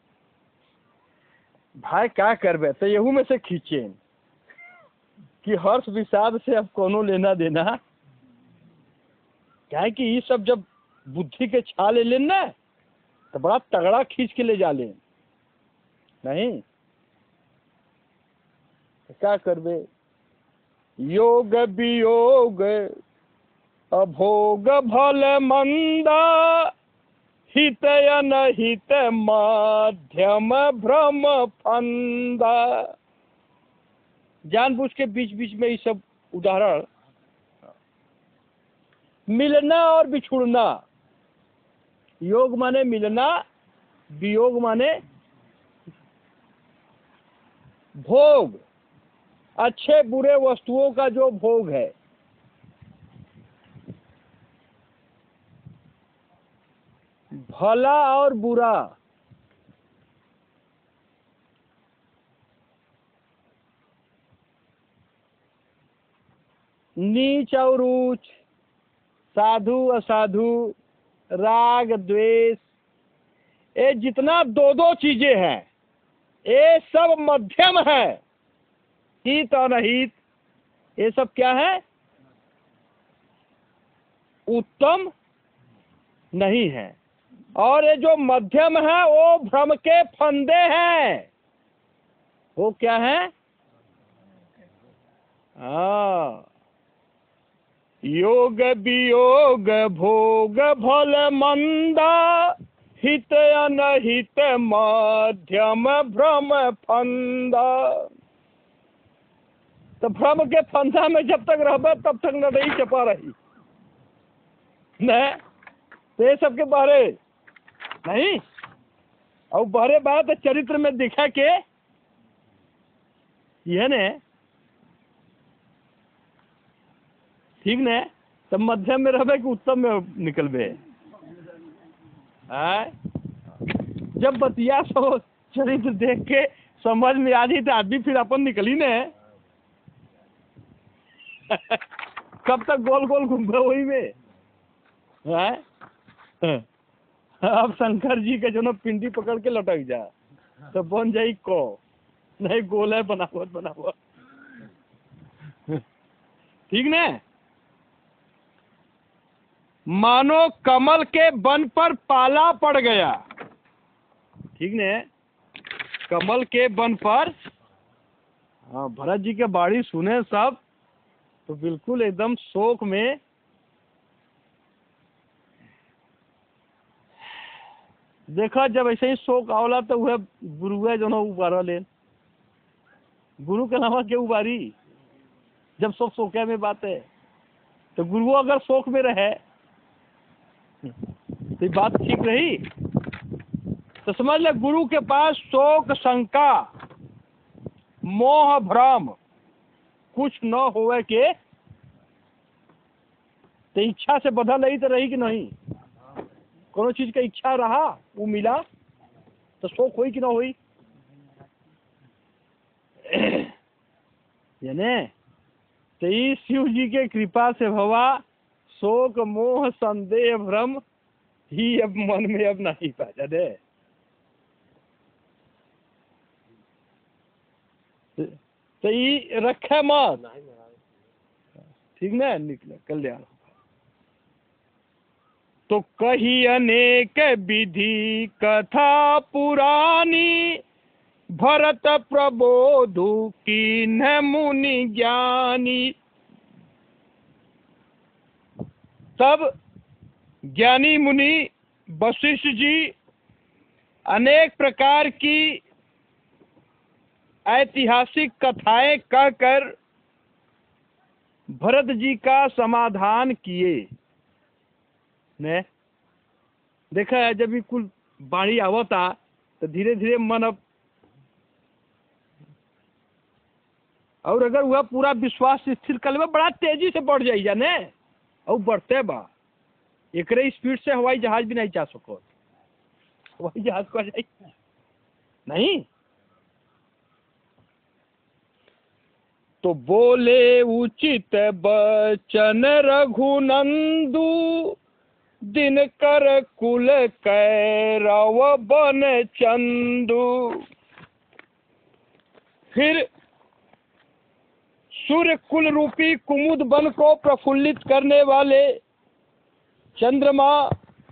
A: भाई क्या करबे, तो यहू में से खींचे कि हर्ष विषाद से अब कोनो लेना देना। क्या है कि ये सब जब बुद्धि के छा ले लेन ना तो बड़ा तगड़ा खींच के ले जा ले, नहीं तो क्या करबे। योग वियोग अभोग भल मंदा, हित अनहित माध्यम भ्रम फंदा। जानबूझ के बीच बीच में ये सब उदाहरण। मिलना और बिछुड़ना, योग माने मिलना, वियोग माने भोग, अच्छे बुरे वस्तुओं का जो भोग है। भला और बुरा, नीच और ऊंच, साधु असाधु, राग द्वेष, ये जितना दो दो चीजें हैं ये सब मध्यम है। हित और अहित ये सब क्या है, उत्तम नहीं है। और ये जो मध्यम है वो भ्रम के फंदे हैं। वो क्या है, हाँ, योग वियोग भोग भल मंदा, हित अनहित मध्यम भ्रम फंदा। तो भ्रम के फंदा में जब तक रहबे तब तक न रही चपा रही न, तो ये सबके बारे नहीं। और बारे बात चरित्र में दिखा के यह ने ठीक ने, तब मध्यम में रहबे कि उत्तम में निकलबे। जब बतिया सो चरित्र देख के समझ में आ जाए तो आदमी फिर अपन निकली ने। कब तक गोल गोल घूमबे वही में। अब शंकर जी के जो ना पिंडी पकड़ के लटक जा तो बन जाई को नहीं, गोल है बनावट बनावट, ठीक ने। मानो कमल के बन पर पाला पड़ गया, ठीक ने, कमल के बन पर। हाँ, भरत जी के बाड़ी सुने सब तो बिल्कुल एकदम शोक में। देखा जब ऐसे ही शोक आवला तो वह गुरु है जो ना उबारा ले, गुरु के अलावा क्या उबारी। जब शोक शोके में बात है तो गुरु अगर शोक में रहे तो बात ठीक रही। तो समझ ले गुरु के पास शोक शंका मोह भ्रम कुछ न होवे के, तो इच्छा से बदल रही तो रही कि नहीं। कोनो चीज का इच्छा रहा वो मिला तो शोक हुई कि ना हुई। यानी तो शिव जी के कृपा से भवा शोक मोह संदेह भ्रम ही अब मन में अब नहीं पैदा दे। तो ये रखे मत, ठीक ना, निकले कल्याण। तो कही अनेक विधि कथा पुरानी, भरत प्रबोधु कीन्ह मुनि ज्ञानी। तब ज्ञानी मुनि वशिष्ठ जी अनेक प्रकार की ऐतिहासिक कथाएं कहकर भरत जी का समाधान किए ने। देखा है जब भी कुल बाणी आवता तो धीरे धीरे मन अब, और अगर वह पूरा विश्वास स्थिर कर ले बड़ा तेजी से बढ़ जाई जाने, और बढ़ते बा एकरे स्पीड से हवाई जहाज भी नहीं जा सको। हवाई जहाज को जाए नहीं। तो बोले उचित बचन रघुनंदू, दिन कर कुल कैरव बन चंदू। फिर सूर्य कुल रूपी कुमुद बन को प्रफुल्लित करने वाले चंद्रमा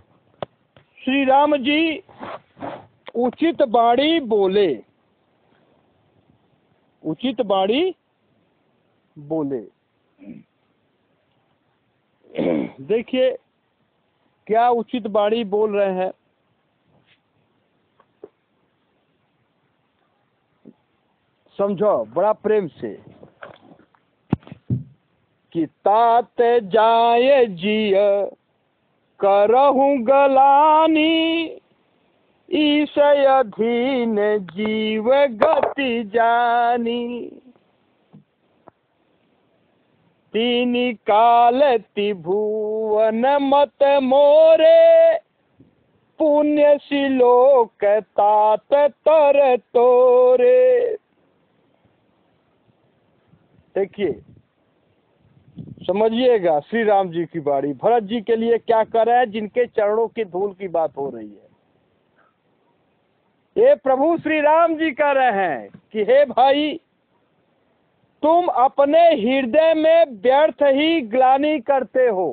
A: श्री राम जी उचित बाणी बोले, उचित बाणी बोले। देखिए क्या उचित बाणी बोल रहे हैं। समझो बड़ा प्रेम से कि तात जाए जिय करहूँ गलानी, ईशय अधीन जीव गति जानी। तीनी काल त्रिभुवन मत मोरे, पुण्य सिलोक तात तर तोरे। देखिए समझिएगा श्री राम जी की बाणी भरत जी के लिए क्या कर रहे हैं, जिनके चरणों की धूल की बात हो रही है। ये प्रभु श्री राम जी कह रहे हैं कि हे भाई, तुम अपने हृदय में व्यर्थ ही ग्लानि करते हो।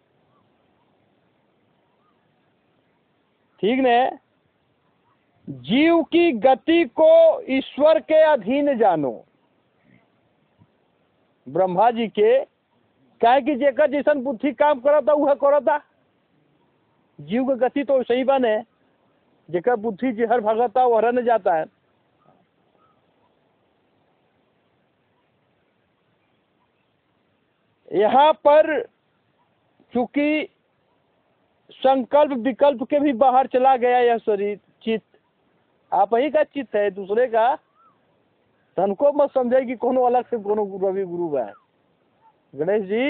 A: ठीक न? जीव की गति को ईश्वर के अधीन जानो। ब्रह्मा जी के काहे कि जेकर जैसन बुद्धि काम करता वह करता। जीव की गति तो सही बने, जेकर बुद्धि जहर भगता वह रन जाता है। यहाँ पर चूंकि संकल्प विकल्प के भी बाहर चला गया यह शरीर, चित्त आप ही का चित्त है, दूसरे का। धन को मत समझे कि कोनो अलग से कोनो रवि गुरु है। गणेश जी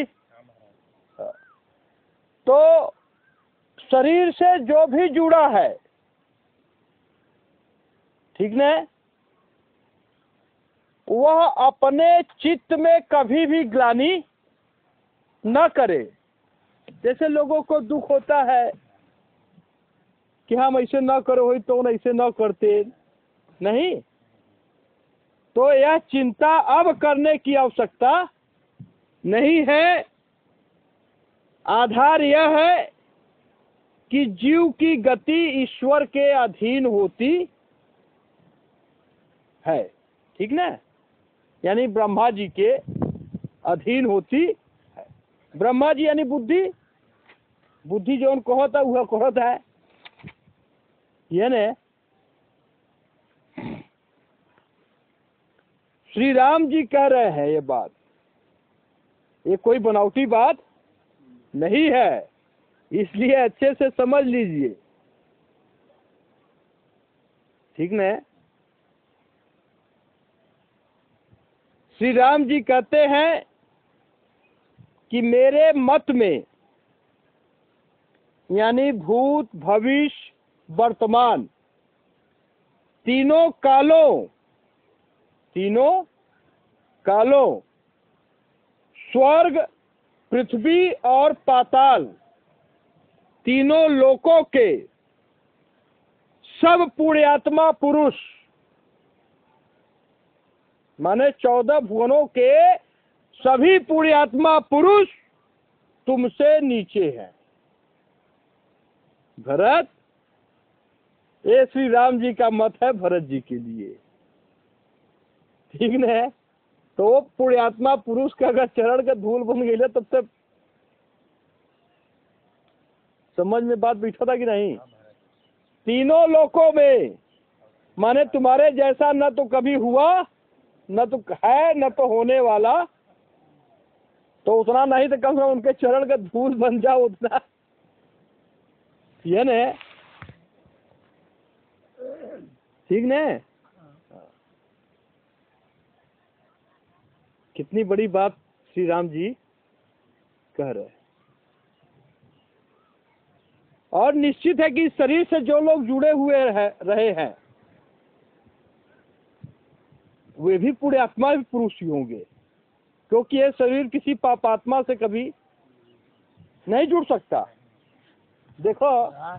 A: तो शरीर से जो भी जुड़ा है, ठीक न, वह अपने चित्त में कभी भी ग्लानि न करे। जैसे लोगों को दुख होता है कि हम ऐसे न करो हुई तो ऐसे न करते नहीं, तो यह चिंता अब करने की आवश्यकता नहीं है। आधार यह है कि जीव की गति ईश्वर के अधीन होती है। ठीक ना? यानी ब्रह्मा जी के अधीन होती है। ब्रह्मा जी यानी बुद्धि, बुद्धि जो उनको होता वह कहता है। ये ने श्री राम जी कह रहे हैं ये बात, ये कोई बनावटी बात नहीं है, इसलिए अच्छे से समझ लीजिए। ठीक न? श्री राम जी कहते हैं कि मेरे मत में यानी भूत भविष्य वर्तमान तीनों कालों स्वर्ग पृथ्वी और पाताल तीनों लोकों के सब पुण्यात्मा पुरुष माने 14 भुवनों के सभी पुण्यात्मा पुरुष तुमसे नीचे हैं। भरत, ये श्री राम जी का मत है भरत जी के लिए। ठीक न? तो वो पुण्यात्मा पुरुष का अगर चरण का धूल बन गई तब तक समझ में बात बैठा था कि नहीं? तीनों लोकों में माने तुम्हारे जैसा न तो कभी हुआ, न तो है, न तो होने वाला, तो उतना नहीं तो कम से कम उनके चरण का धूल बन जाओ उतना। ये न? ठीक न? कितनी बड़ी बात श्री राम जी कह रहे हैं। और निश्चित है कि इस शरीर से जो लोग जुड़े हुए रहे हैं वे भी पूरे आत्मा भी पुरुष ही होंगे, क्योंकि यह शरीर किसी पापात्मा से कभी नहीं जुड़ सकता। देखो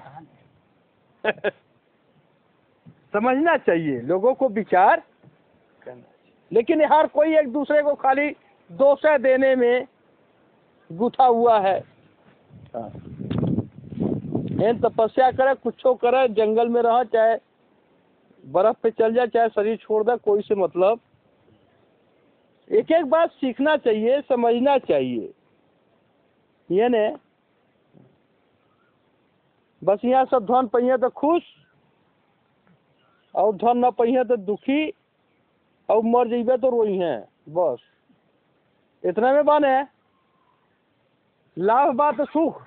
A: समझना चाहिए, लोगों को विचार करना चाहिए, लेकिन हर कोई एक दूसरे को खाली दोष देने में गुथा हुआ है। एन तपस्या करे, कुछो करे, जंगल में रह, चाहे बर्फ पे चल जाए, चाहे शरीर छोड़ दे, कोई से मतलब। एक एक बात सीखना चाहिए, समझना चाहिए। ये ने बस यहाँ सब धन पहिए तो खुश, और धन न पहिए तो दुखी, और मर जाइबे तो रोई हैं, बस इतना में बाने। लाभ बा तो सुख,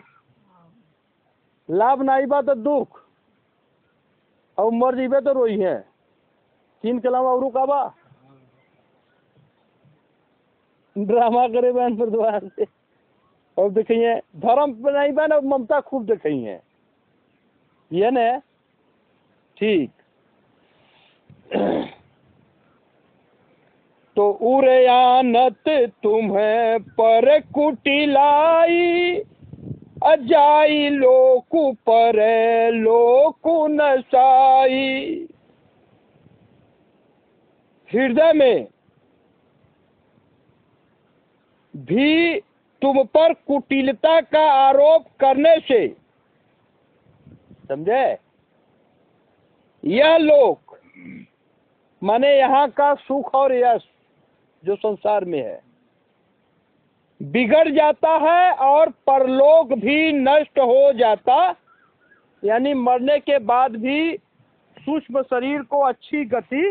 A: लाभ नहीं बा तो दुख, और मर जाइबे तो रोई हैं। तीन के अलावा और का बा? ड्रामा करे बहन पर द्वार से, और देखिए धर्म पे नहीं बहन, और ममता खूब देखी है। ये ने ठीक। तो उरयानत तुम्हें पर कुटिलाई, अजाई लोकु पर लोकु नसाई। हृदय में भी तुम पर कुटिलता का आरोप करने से, समझे, यह लोक माने यहाँ का सुख और यश जो संसार में है बिगड़ जाता है, और परलोक भी नष्ट हो जाता, यानी मरने के बाद भी सूक्ष्म शरीर को अच्छी गति।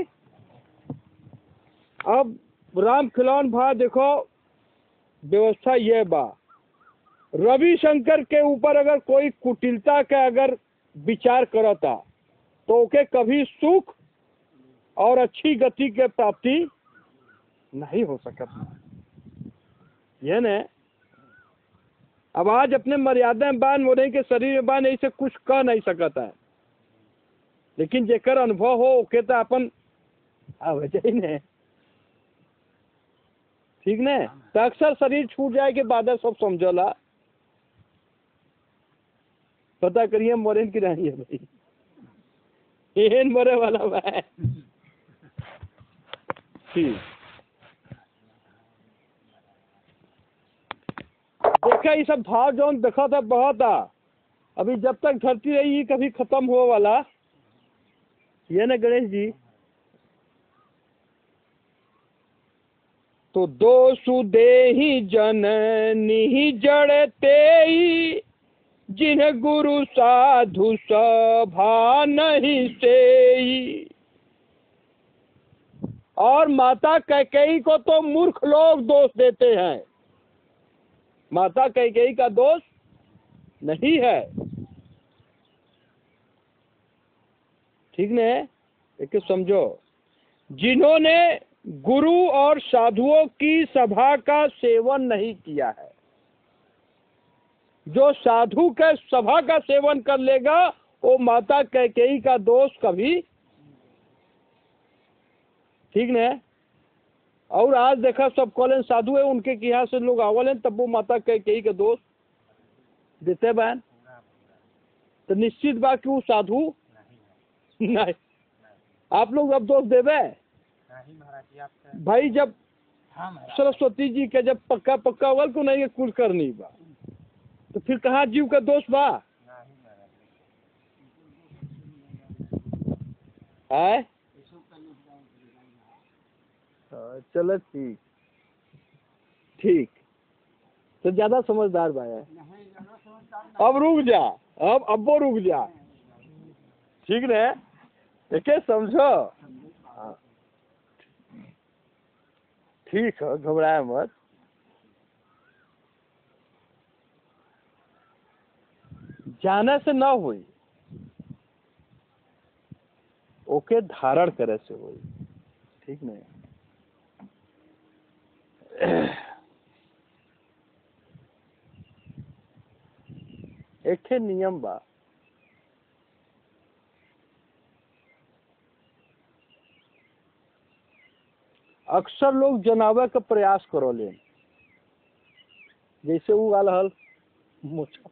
A: अब राम खिलौन भा देखो, व्यवस्था यह बा, रविशंकर के ऊपर अगर कोई कुटिलता का अगर विचार करता तो ओके कभी सुख और अच्छी गति के प्राप्ति नहीं हो सकता। यह ने अब आज अपने मर्यादा में बान मोरे के शरीर में बान, ऐसे कुछ कह नहीं सकता है, लेकिन जेकर अनुभव हो ओके तो अपन आवाजाही ने, ठीक ने, तो अक्सर शरीर छूट जाए के बाद सब समझला। पता करिए मरेन की नहीं है भाई, एहन मरे वाला भाई। ठीक, देखा ये सब भाव जो देखा था बहुत आ, अभी जब तक धरती रही ये कभी खत्म हो वाला। ये ना गणेश जी, तो दोषु देहि जननी जड़ते, जिन्हें गुरु साधु सभा नहीं से। और माता कैकेयी को तो मूर्ख लोग दोष देते हैं, माता कैकेयी का दोष नहीं है, ठीक ने, एक समझो। जिन्होंने गुरु और साधुओं की सभा का सेवन नहीं किया है, जो साधु के सभा का सेवन कर लेगा वो माता कैकेयी का दोष कभी, ठीक ने। और आज देखा सब कॉलेज साधु है, उनके यहाँ से लोग आवल हैं, तब वो माता कैकेयी का दोष देते बहन, तो निश्चित बा कि वो साधु नहीं। आप लोग अब दोष देवे भाई, जब सरस्वती जी के जब पक्का पक्का होल को नहीं कुल करनी बा, तो फिर कहाँ जीव का दोष बा है। चलो ठीक ठीक, तो ज्यादा समझदार भाई है। अब रुक जा, अब वो रुक जा, ठीक ने, एक समझो। ठीक है, घबराए मत। जाने से ना हुई, ओके धारण करे से हुई, ठीक नहीं। एक नियम बा, अक्सर लोग जनावे का प्रयास करो ले, जैसे वो वाला हल मोचा,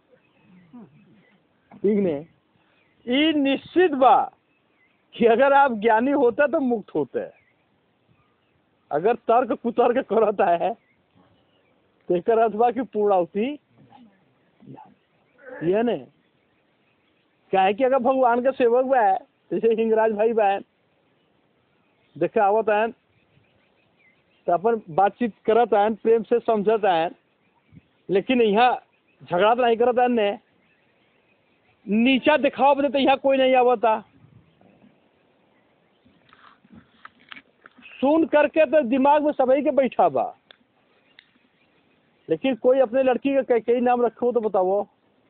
A: ठीक नहीं। ये निश्चित बा कि अगर आप ज्ञानी होते तो मुक्त होते, अगर तर्क कुतर्क करता है तो एक अर्थ बा कि पूर्णावती, ये नहीं। क्या है कि अगर भगवान का सेवक बा है, जैसे हिंगराज भाई बहन देखे आवत है तो अपन बातचीत करत है, प्रेम से समझत है, लेकिन यहाँ झगड़ा तो नहीं करत है ने, नीचा दिखाओ बदे तो यहाँ कोई नहीं आवता। सुन करके तो दिमाग में सभी के बैठा बा, लेकिन कोई अपने लड़की का कई नाम रखो तो बताओ।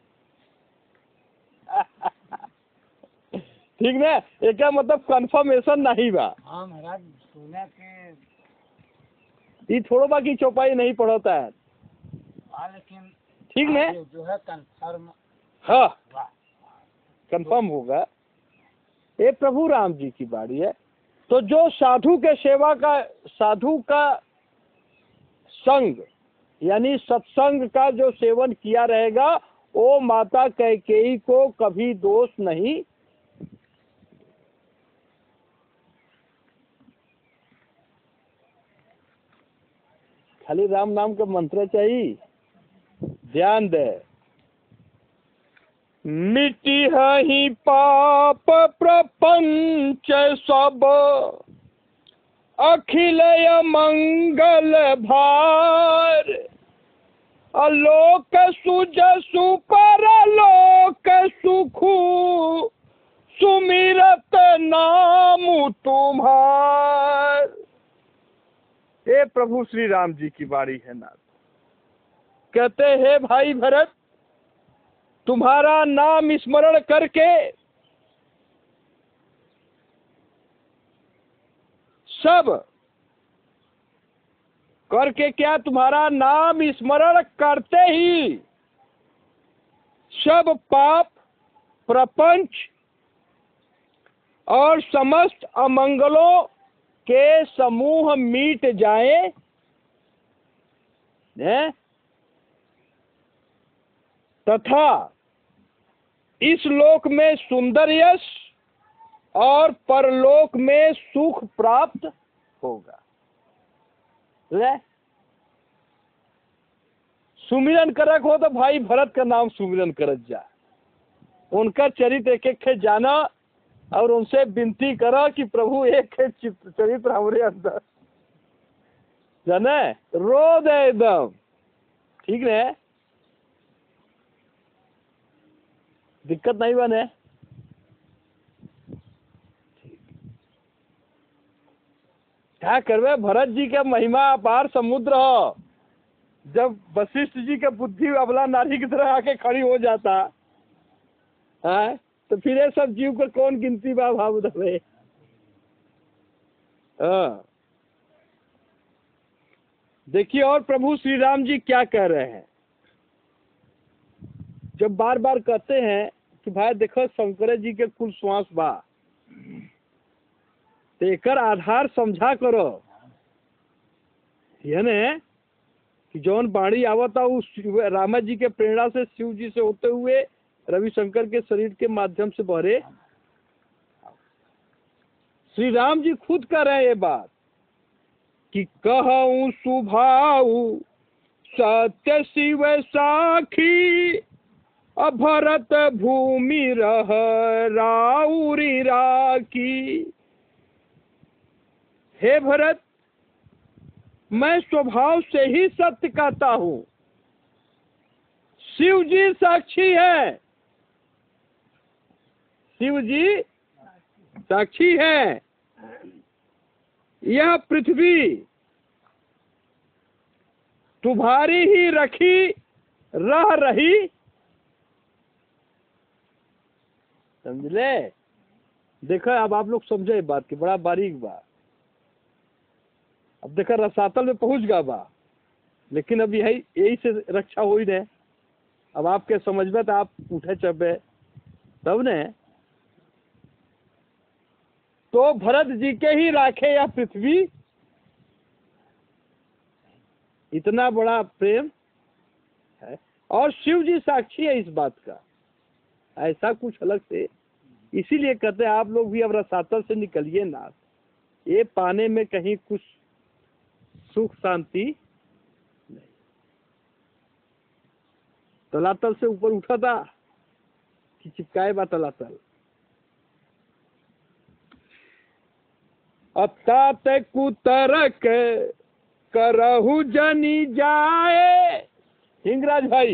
A: ठीक ना, एक मतलब कंफर्मेशन नहीं बा।
B: हाँ महाराज, सुने के
A: ये थोड़ा बाकी चौपाई नहीं पढ़ता है।
B: लेकिन
A: ठीक ना,
B: जो है कंफर्म,
A: हाँ कंफर्म होगा। ये प्रभु राम जी की बाड़ी है। तो जो साधु के सेवा का, साधु का संग यानी सत्संग का जो सेवन किया रहेगा, वो माता कैकेयी को कभी दोष नहीं। खाली राम नाम का मंत्र चाहिए, ध्यान दे। मिटी ही पाप प्रपंच सब, अखिल मंगल भार, अलोक सुजसु परलोक सुखु, सुमिरत नाम तुम्हार। हे प्रभु श्री राम जी की बारी है नाथ। कहते हैं भाई भरत, तुम्हारा नाम स्मरण करके सब करके क्या, तुम्हारा नाम स्मरण करते ही सब पाप प्रपंच और समस्त अमंगलों के समूह मिट जाए। तथा इस लोक में सुंदर यश और परलोक में सुख प्राप्त होगा। ले सुमिरन करक हो तो भाई भरत का नाम सुमिरन करत जा, उनका चरित्र एक एक जाना और उनसे विनती करा कि प्रभु एक चरित्र हमारे अंदर जाने रो दे एकदम। ठीक है, दिक्कत नहीं बने। क्या करवे, भरत जी का महिमा अपार समुद्र हो। जब वशिष्ठ जी का बुद्धि अबला नारी की तरह आके खड़ी हो जाता है, तो फिर ये सब जीव को कौन गिनती बा भाव दे। हाँ देखिए, और प्रभु श्री राम जी क्या कह रहे हैं। जब बार बार कहते हैं कि भाई देखो शंकर जी के कुल श्वास बा, तो एकर आधार समझा करो। यानी कि जौन बाणी आवता उस रामा जी के प्रेरणा से, शिव जी से होते हुए रविशंकर के शरीर के माध्यम से बहरे। श्री राम जी खुद कह रहे हैं ये बात कि कहूँ सुभाऊ सत्य शिव साखी, अभरत भूमि रह राउरी राखी। हे भरत, मैं स्वभाव से ही सत्य कहता हूँ, शिव जी साक्षी है, शिव जी साक्षी है। यह पृथ्वी तुम्हारी ही रखी रह रही। समझ ले, देखो अब आप लोग समझे बात की, बड़ा बारीक बात। अब देखो रसातल में पहुंच गया बा, लेकिन अब यही से रक्षा हो ही नहीं। अब आपके समझ में तो आप उठे चबे तब ने। तो भरत जी के ही राखे या पृथ्वी, इतना बड़ा प्रेम है। और शिव जी साक्षी है इस बात का, ऐसा कुछ अलग से। इसीलिए कहते हैं आप लोग भी अब रसातल से निकलिए ना, ये पाने में कहीं कुछ सुख शांति नहीं। तलातल से ऊपर उठा था कि चिपकाए बा तलातल। अतात कुतरक करहु जनी जाए, हिंगराज भाई,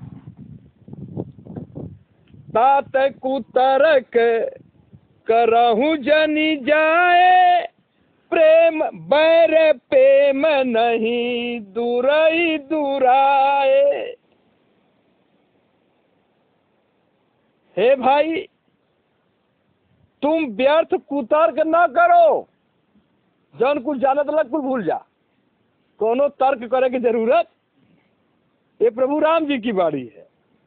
A: तात कुतरक करहु जनी जाए, प्रेम बैर प्रेम नहीं दूरई दूराए। हे भाई, तुम व्यर्थ कुतर्क न करो, जौन कुछ जानत लग कुछ भूल जा, कोनो तर्क करे की जरूरत। ये प्रभु राम जी की बाड़ी है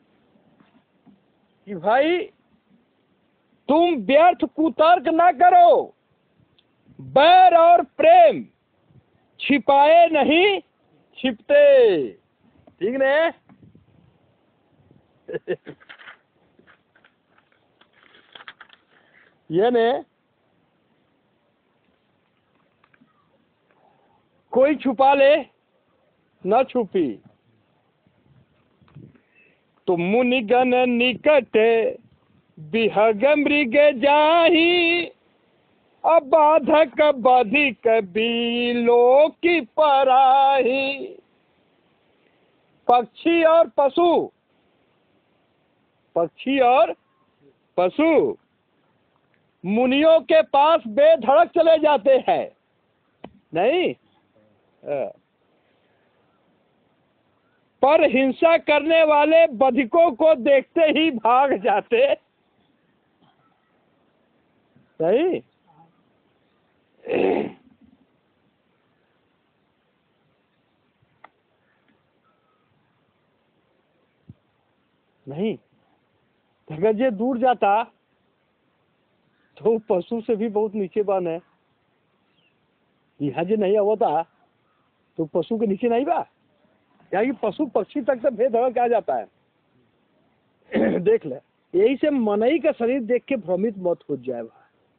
A: कि भाई तुम व्यर्थ कुतर्क न करो, बैर और प्रेम छिपाए नहीं छिपते, ठीक ने। ये ने कोई छुपा ले न छुपी, तो मुनिगण निकट बिहग मृग जाही, अबाधक बधिक बिलो की पराही। पक्षी और पशु, पक्षी और पशु मुनियों के पास बेधड़क चले जाते हैं, नहीं पर हिंसा करने वाले बधिकों को देखते ही भाग जाते, सही। नहीं, अगर ये दूर जाता तो पशु से भी बहुत नीचे बन है। यहाँ जो नहीं होता तो पशु के नीचे नहीं बा, क्या कि पशु पक्षी तक तो बेधड़क आ जाता है। देख ले, यही से मनई का शरीर देख के भ्रमित मत हो जाए भाई।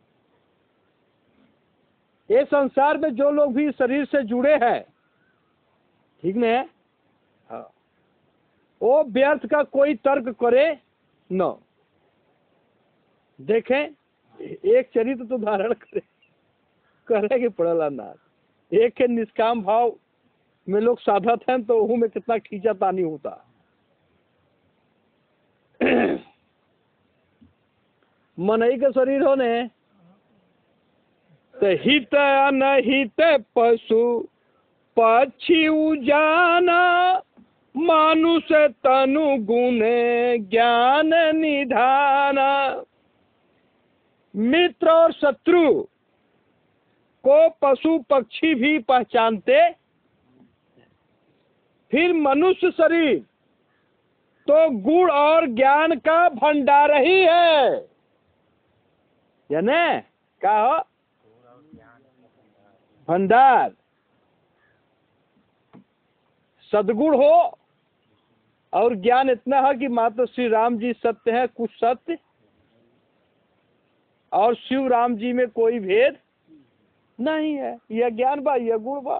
A: ये संसार में जो लोग भी शरीर से जुड़े हैं, ठीक न, हाँ, वो व्यर्थ का कोई तर्क करे न। देखें, एक चरित्र तो धारण करे कि पड़ला ना, एक के निष्काम भाव में लोग साधत हैं तो वह में कितना खींचा तानी होता। मनई का शरीर होने तो हित अनहित पशु पक्षी उजाना, मानुष तनु गुण ज्ञान निधाना। मित्र और शत्रु को पशु पक्षी भी पहचानते, फिर मनुष्य शरीर तो गुण और ज्ञान का भंडार ही है, यानी क्या हो, भंडार। सदगुण हो और ज्ञान इतना है कि मात्र श्री राम जी सत्य है, कुछ सत्य, और शिव राम जी में कोई भेद नहीं है। यह ज्ञान बा, यह गुण बा,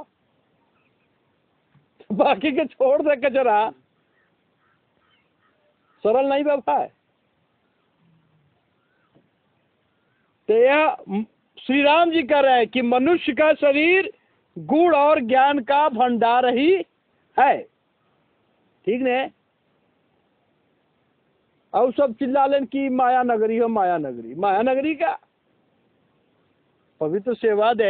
A: बाकी के छोड़ दे कचरा, सरल नहीं बा भाई। तो यह श्री राम जी कह रहे हैं कि मनुष्य का शरीर गुण और ज्ञान का भंडार ही है, ठीक ने। और सब चिल्ला लें कि माया नगरी हो, माया नगरी, माया नगरी का पवित्र सेवा दे,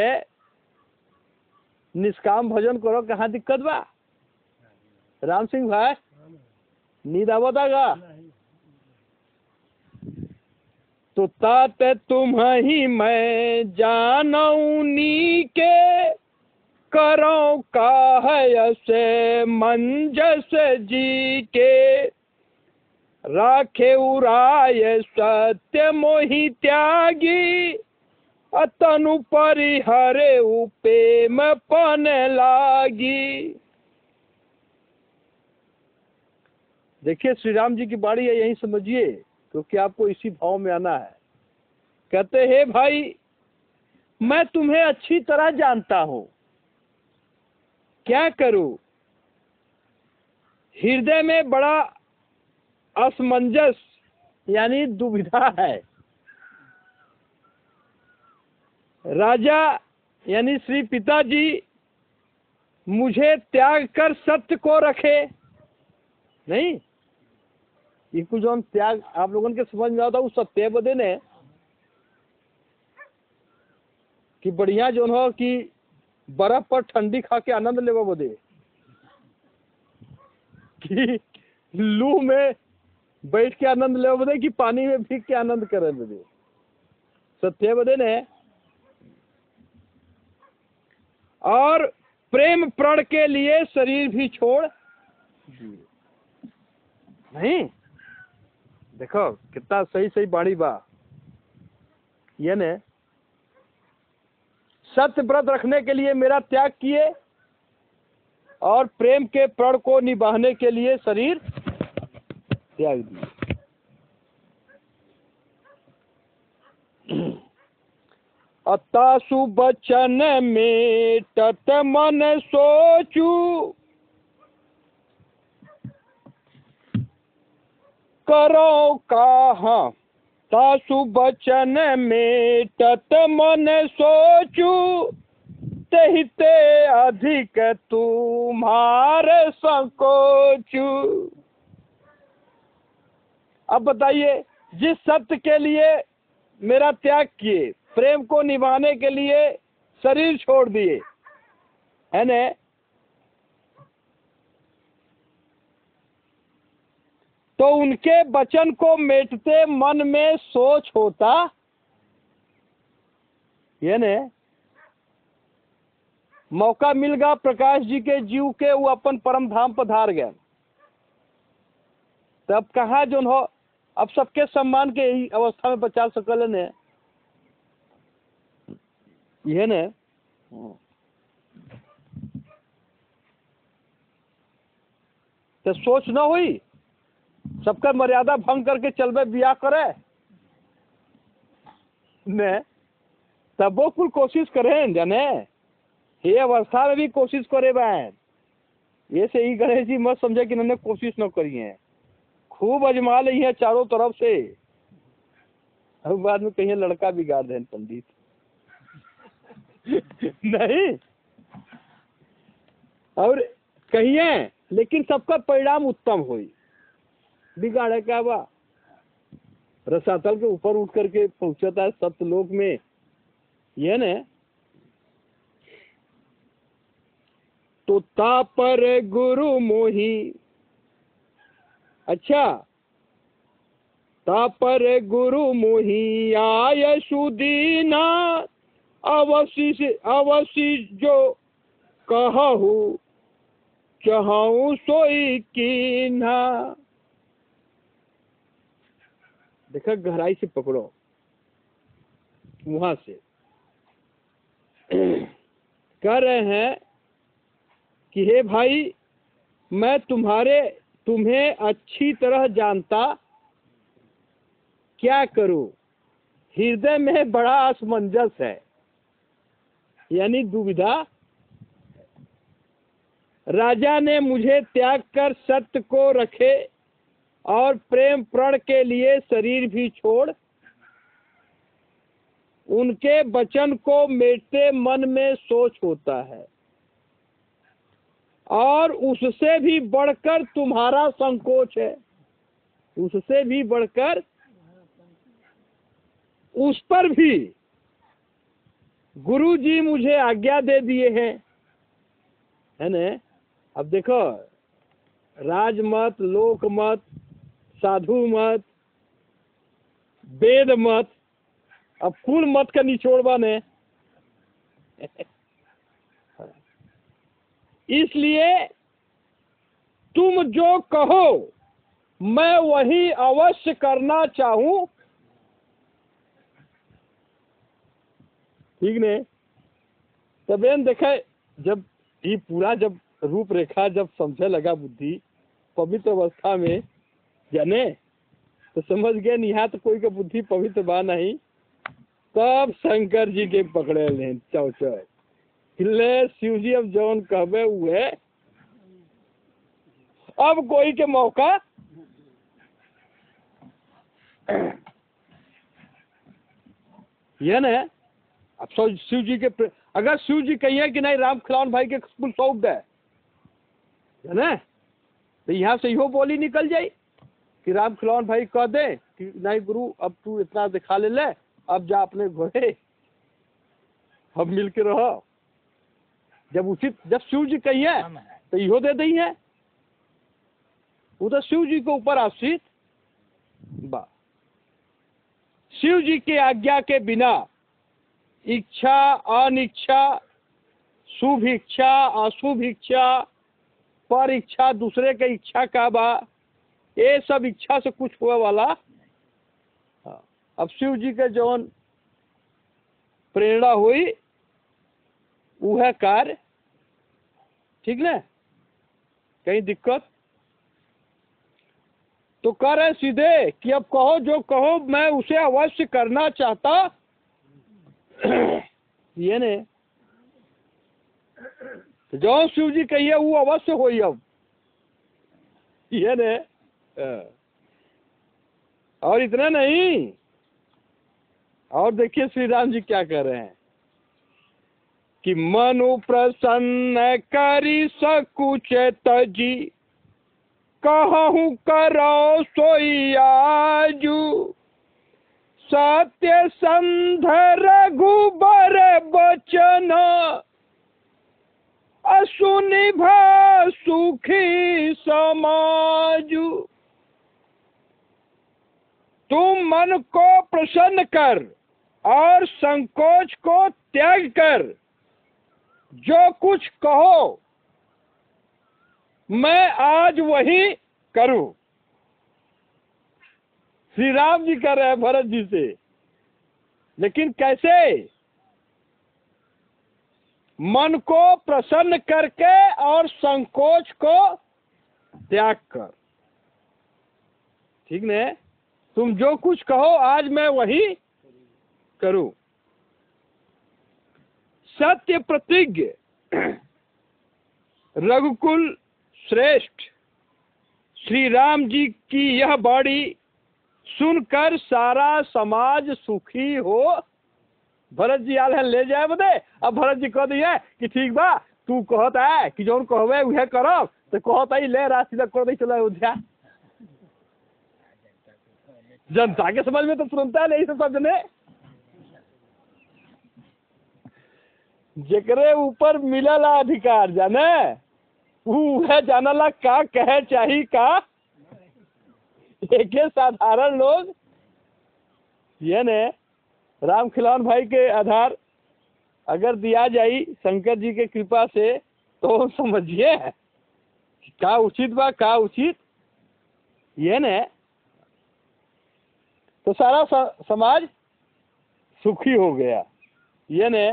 A: निष्काम भजन करो, कहाँ दिक्कत बा। राम सिंह भाई, नींद आवता तो तात तुम ही मैं जानऊनी के, करो का है से मंजस जी के। राखे उराय सत्य मोहि त्यागी, अतनु परिहरे उपेम पन लागी। देखिए, श्री राम जी की बाड़ी है, यही समझिए, क्योंकि आपको इसी भाव में आना है। कहते हैं भाई, मैं तुम्हें अच्छी तरह जानता हूं, क्या करूं, हृदय में बड़ा असमंजस यानी दुविधा है। राजा यानी श्री पिताजी मुझे त्याग कर सत्य को रखे, नहीं ये कुछ जो हम त्याग आप लोगों के समझ में आता, वो सत्य बदे ने कि बढ़िया जो हो कि बर्फ पर ठंडी खा के आनंद लेवा बदे, कि लू में बैठ के आनंद लेवा बदे, कि पानी में भीग के आनंद करे बदे, सत्य बदे ने। और प्रेम प्रण के लिए शरीर भी छोड़ दिए। नहीं देखो कितना सही सही बाणी बा, ये ने सत्य व्रत रखने के लिए मेरा त्याग किए और प्रेम के प्रण को निभाने के लिए शरीर त्याग दिए। अतासु बचन में तत मन सोचू, करो कहा तासु बचन में तत मन सोचू, तहिते अधिक तुम्हारे संकोचू। अब बताइए, जिस सत्य के लिए मेरा त्याग किए, प्रेम को निभाने के लिए शरीर छोड़ दिए, है न, तो उनके वचन को मेटते मन में सोच होता, ये ने मौका मिल गया प्रकाश जी के जीव के, वो अपन परम धाम पधार गए। तब कहा जो हो, अब सबके सम्मान के यही अवस्था में बचा सकल ने, ये ने तो सोच न हुई, सबका मर्यादा भंग करके चलबे बिया करे ने, तब वो कुल कोशिश करें जाने, ये अवस्था में भी कोशिश करे बैन। ये से ही गणेश जी मत समझे कि इन्होंने कोशिश न करी है, खूब अजमा ली है चारों तरफ से। अब बाद में कहीं लड़का बिगाड़ दें पंडित नहीं, और कहिए लेकिन सबका परिणाम उत्तम हुई। बिगाड़े क्या बा, रसातल के ऊपर उठ करके पहुंचता है सत्यलोक में, ये ने तो तापर गुरु मोही, अच्छा तापर गुरु मोही आय सुदीना, अवश्य जो कहूँ चाहूँ सोई कीन्हा। देखा गहराई से पकड़ो, वहां से कह रहे हैं कि हे भाई, मैं तुम्हें अच्छी तरह जानता, क्या करूं, हृदय में बड़ा असमंजस है, यानी दुविधा। राजा ने मुझे त्याग कर सत्य को रखे और प्रेम प्रण के लिए शरीर भी छोड़, उनके वचन को मेटते मन में सोच होता है, और उससे भी बढ़कर तुम्हारा संकोच है, उससे भी बढ़कर, उस पर भी गुरु जी मुझे आज्ञा दे दिए हैं, है न। अब देखो, राजमत, लोक मत, साधु मत, वेद मत, अब कुल मत का निचोड़ बने। इसलिए तुम जो कहो मैं वही अवश्य करना चाहूं, ठीक ने। तब देखे, जब ये पूरा जब रूपरेखा जब समझे लगा बुद्धि पवित्र अवस्था में जाने, तो समझ गए निहा तो कोई का बुद्धि पवित्र बा नहीं। तब शंकर जी के पकड़े ले चौचय, ले शिव जी अब जौन कहबे हुए, अब कोई के मौका ये ना। अब शिव जी के अगर शिव जी कहिए कि नहीं राम खिलावन भाई के कुल सौंप दे, है ना, तो यहाँ से इहो बोली निकल जाई कि राम खिलावन भाई कह दे कि नहीं गुरु अब तू इतना दिखा ले, अब जा अपने घोड़े, हम मिल के रहो। जब उचित जब शिव जी कहिए तो इहो दे दी है, वो तो शिव जी के ऊपर आश्रित बा। शिव जी के आज्ञा के बिना इच्छा अनिच्छा, शुभ इच्छा अशुभ इच्छा, पर इच्छा दूसरे के इच्छा का बा, ये सब इच्छा से कुछ हुआ वाला। अब शिव जी के जौन प्रेरणा हुई वह कार्य, ठीक ना, कहीं दिक्कत तो करे सीधे कि अब कहो जो कहो मैं उसे अवश्य करना चाहता। ये ने तो जो शिव जी कहिए वो अवश्य होई। अब ये ने और इतना नहीं, और देखिए श्री राम जी क्या कर रहे हैं कि मनु प्रसन्न करी सकुच तजी, कहूँ करो सोई आजू, सत्य संध रघुबर बचन, असुनि भा सुखी समाजू। तुम मन को प्रसन्न कर और संकोच को त्याग कर, जो कुछ कहो मैं आज वही करूं। श्री राम जी कर रहे हैं भरत जी से, लेकिन कैसे? मन को प्रसन्न करके और संकोच को त्याग कर, ठीक ने। तुम जो कुछ कहो आज मैं वही करूं। सत्य प्रतिज्ञ रघुकुल श्रेष्ठ श्री राम जी की यह बाणी सुनकर सारा समाज सुखी हो। भरत जी आल ले जाए बदे। अब भरत जी कह दिए कि ठीक बा, तू कहता है कि जौन कहवे वह करब, तो कहता ही ले राशि तक कर दे, चलो अयोध्या। जनता के समझ में तो तुरंत है नहीं सब जने, जेकरे ऊपर मिलला अधिकार जाने वह जानला का कहे चाहिए का। एक साधारण लोग ये ने राम खिलावन भाई के आधार अगर दिया जाई शंकर जी के कृपा से, तो समझिए का उचित बा का उचित ये ने, तो सारा समाज सुखी हो गया। ये ने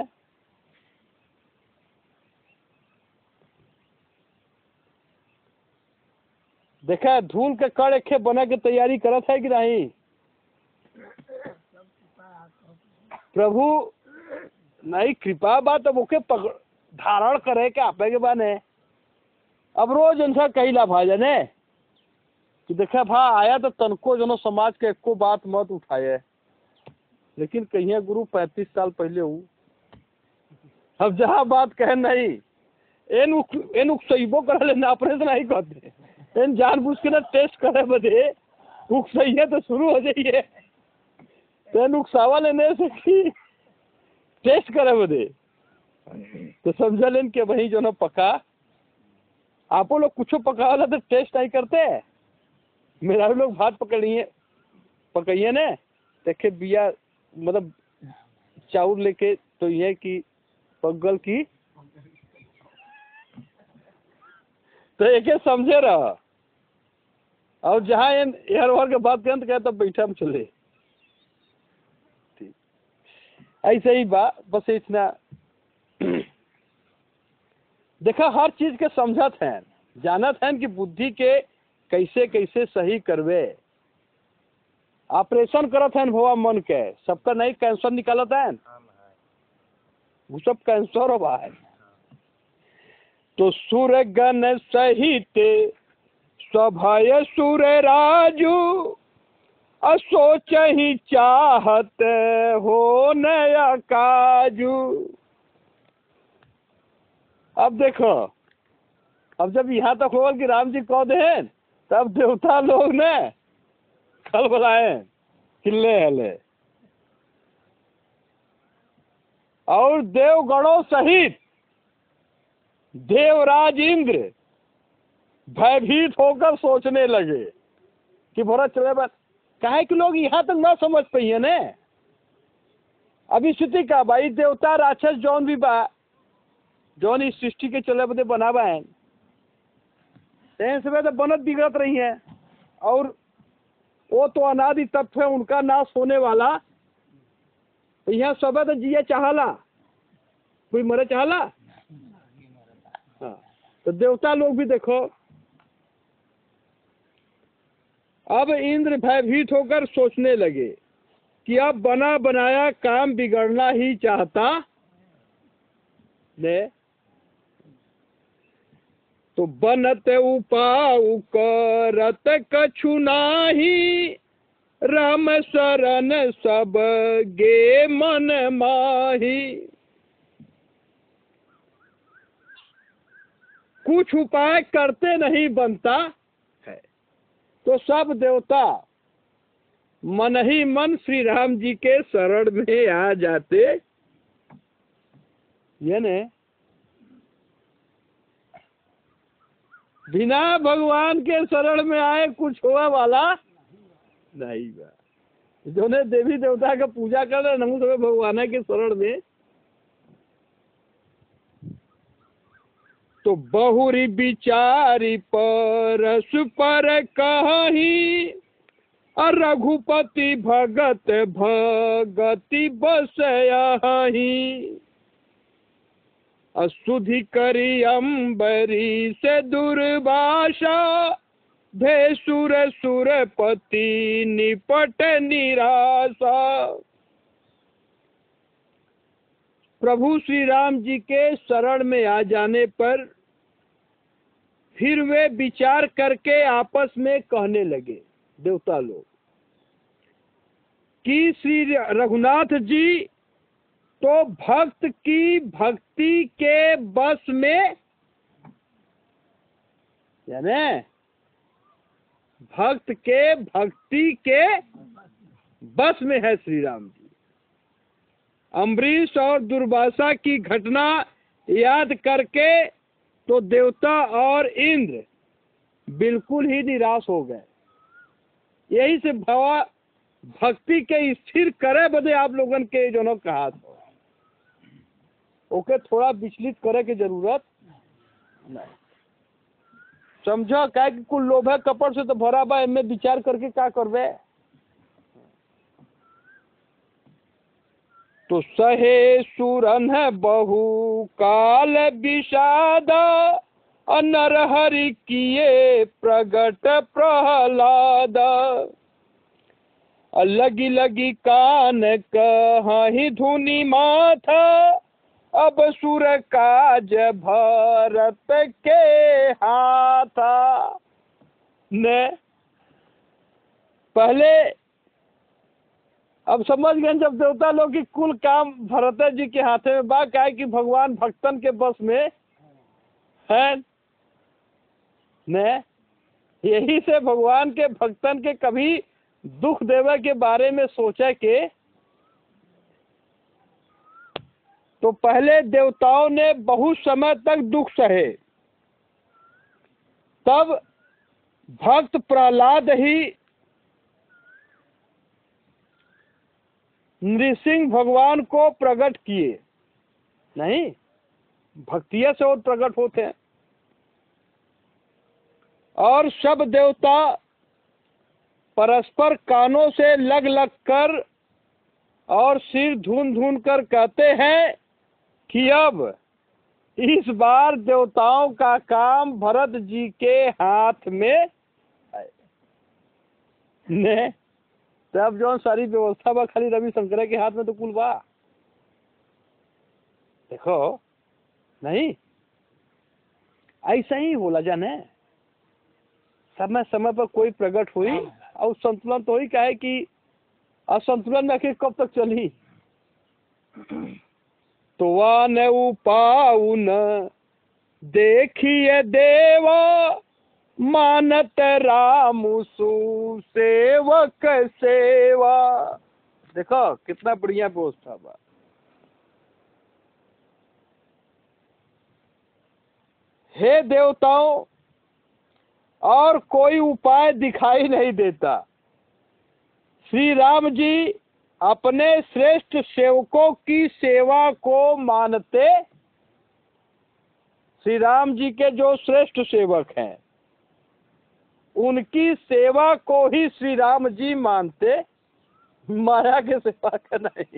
A: देखा धूल के कड़ एक बना के तैयारी करत है कि नहीं। प्रभु नहीं कृपा बात अब ओके धारण करे के आपे के बाने। अब रोज इनसा कही ला भाई ने कि देखा भा आया तो तनको जनो समाज के एको बात मत उठाए, लेकिन कहिए गुरु 35 साल पहले हूँ। अब जहाँ बात कहे नहीं एन उकसइबो कर ले ना, ऑपरेशन नहीं कहते एन जानबूझ के ना टेस्ट करे बदे उकसइए तो शुरू हो जाइए, तो उकसावा लेने से कि टेस्ट करे बदे तो समझ लेन के वही जो ना पका आपो लोग कुछ पका वाला तो टेस्ट नहीं करते। मेरा लोग भात पकाइए ने देखे बिया मतलब चाउर लेके, तो ये कि पगल की तो एक समझे रहा। और जहाँ एयर ओवर के बात करें तो कहता बैठा में चले, ठीक ऐसे ही बस इतना देखा हर चीज के समझत हैं, जानत हैं कि बुद्धि के कैसे कैसे सही करवे। ऑपरेशन करत हैं भवा मन के, सबका नहीं कैंसर निकालत है, वो सब कैंसर होगा है। तो सुर गण सहित सभय सुर राजू, सोच ही चाहत हो नया काजू। अब देखो, अब जब यहाँ तक होगा कि राम जी कौन है, तब देवता लोग ने खल बुलाए, हिल्ले हले, और देवगणों सहित देवराज इंद्र भयभीत होकर सोचने लगे कि भोरा चले बस, काहे कि लोग यहाँ तक ना समझ पाइए ने। अभी स्थिति का भाई देवता राक्षस जौन भी बा, जौन इस सृष्टि के चले बदे बनावा है, समय तो बनत बिगड़त रही है, और वो तो अनादि तत्व है, उनका नाश होने वाला। तो यहाँ सब तो जिया चाहला, कोई मरे चाहला। हाँ, तो देवता लोग भी देखो, अब इंद्र भयभीत होकर सोचने लगे कि अब बना बनाया काम बिगड़ना ही चाहता ने। तो बनत उपाउ करत कछु नाही, राम शरण सब गे मन माही। कुछ उपाय करते नहीं बनता है, तो सब देवता मन ही मन श्री राम जी के शरण में आ जाते। यानी बिना भगवान के शरण में आए कुछ हुआ वाला नहीं बा। जो ने देवी देवता का पूजा कर रहे नमो सब भगवान के शरण में, तो बहुरी विचारी परस पर कही, और रघुपति भगत भगति बस यहीं। असुधि करी अम्बरी से दुर्भाषा, भेसुर सुरपति निपट निराशा। प्रभु श्री राम जी के शरण में आ जाने पर फिर वे विचार करके आपस में कहने लगे देवता लोग कि श्री रघुनाथ जी तो भक्त की भक्ति के बस में, यानी भक्त के भक्ति के बस में है श्री राम जी। अम्बरीश और दुर्वासा की घटना याद करके तो देवता और इंद्र बिल्कुल ही निराश हो गए। यही से भवा भक्ति के स्थिर करे बदे आप लोगन के जो कहा था, ओके थोड़ा विचलित करे की जरूरत नहीं। समझो क्या कि कुल लोभ है कपड़ से तो भरा बा, इनमें विचार करके क्या करबे। तो सहे सुरन है बहु काल विषाद, नरहरि किए प्रगट प्रहलाद। लगी लगी कान कहीं धुनि माथा, अब सुर काज भरत के हाथा। ने पहले अब समझ गए जब देवता लोग की कुल काम भरत जी के हाथे में बा, क्या है कि भगवान भक्तन के बस में है ने। यही से भगवान के भक्तन के कभी दुख देवे के बारे में सोचे के, तो पहले देवताओं ने बहुत समय तक दुख सहे, तब भक्त प्रहलाद ही नृसिंह भगवान को प्रकट किए। नहीं, भक्तिया से और प्रकट होते हैं। और सब देवता परस्पर कानों से लग लग कर और सिर धुन धुन कर कहते हैं कि अब इस बार देवताओं का काम भरत जी के हाथ में ने। तब जो सारी व्यवस्था बा खाली रवि शंकर के हाथ में तो कुल बा। देखो नहीं, ऐसा ही होला जाने, समय समय पर कोई प्रकट हुई और संतुलन तो ही क्या है कि असंतुलन में आखिर कब तक चली। तो वह न उपाऊ न देखिए देवा मानत राम सुसेवक सेवा। देखो कितना बढ़िया व्यवस्था बा। हे देवताओं, और कोई उपाय दिखाई नहीं देता। श्री राम जी अपने श्रेष्ठ सेवकों की सेवा को मानते। श्री राम जी के जो श्रेष्ठ सेवक हैं उनकी सेवा को ही श्री राम जी मानते, माया के सेवा का नहीं।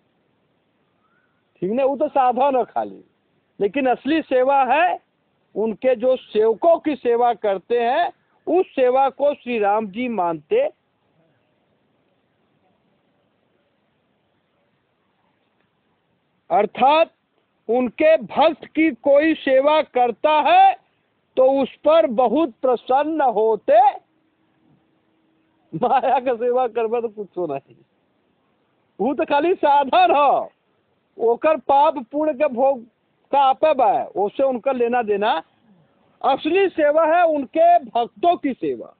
A: ठीक ना, वो तो साधन है खाली, लेकिन असली सेवा है उनके जो सेवकों की सेवा करते हैं, उस सेवा को श्री राम जी मानते। अर्थात उनके भक्त की कोई सेवा करता है तो उस पर बहुत प्रसन्न होते। माया का सेवा करवा तो कुछ नहीं, वो तो खाली साधन हो, ओकर पाप पुण्य के भोग का आपे बा, उससे उनका लेना देना। असली सेवा है उनके भक्तों की सेवा।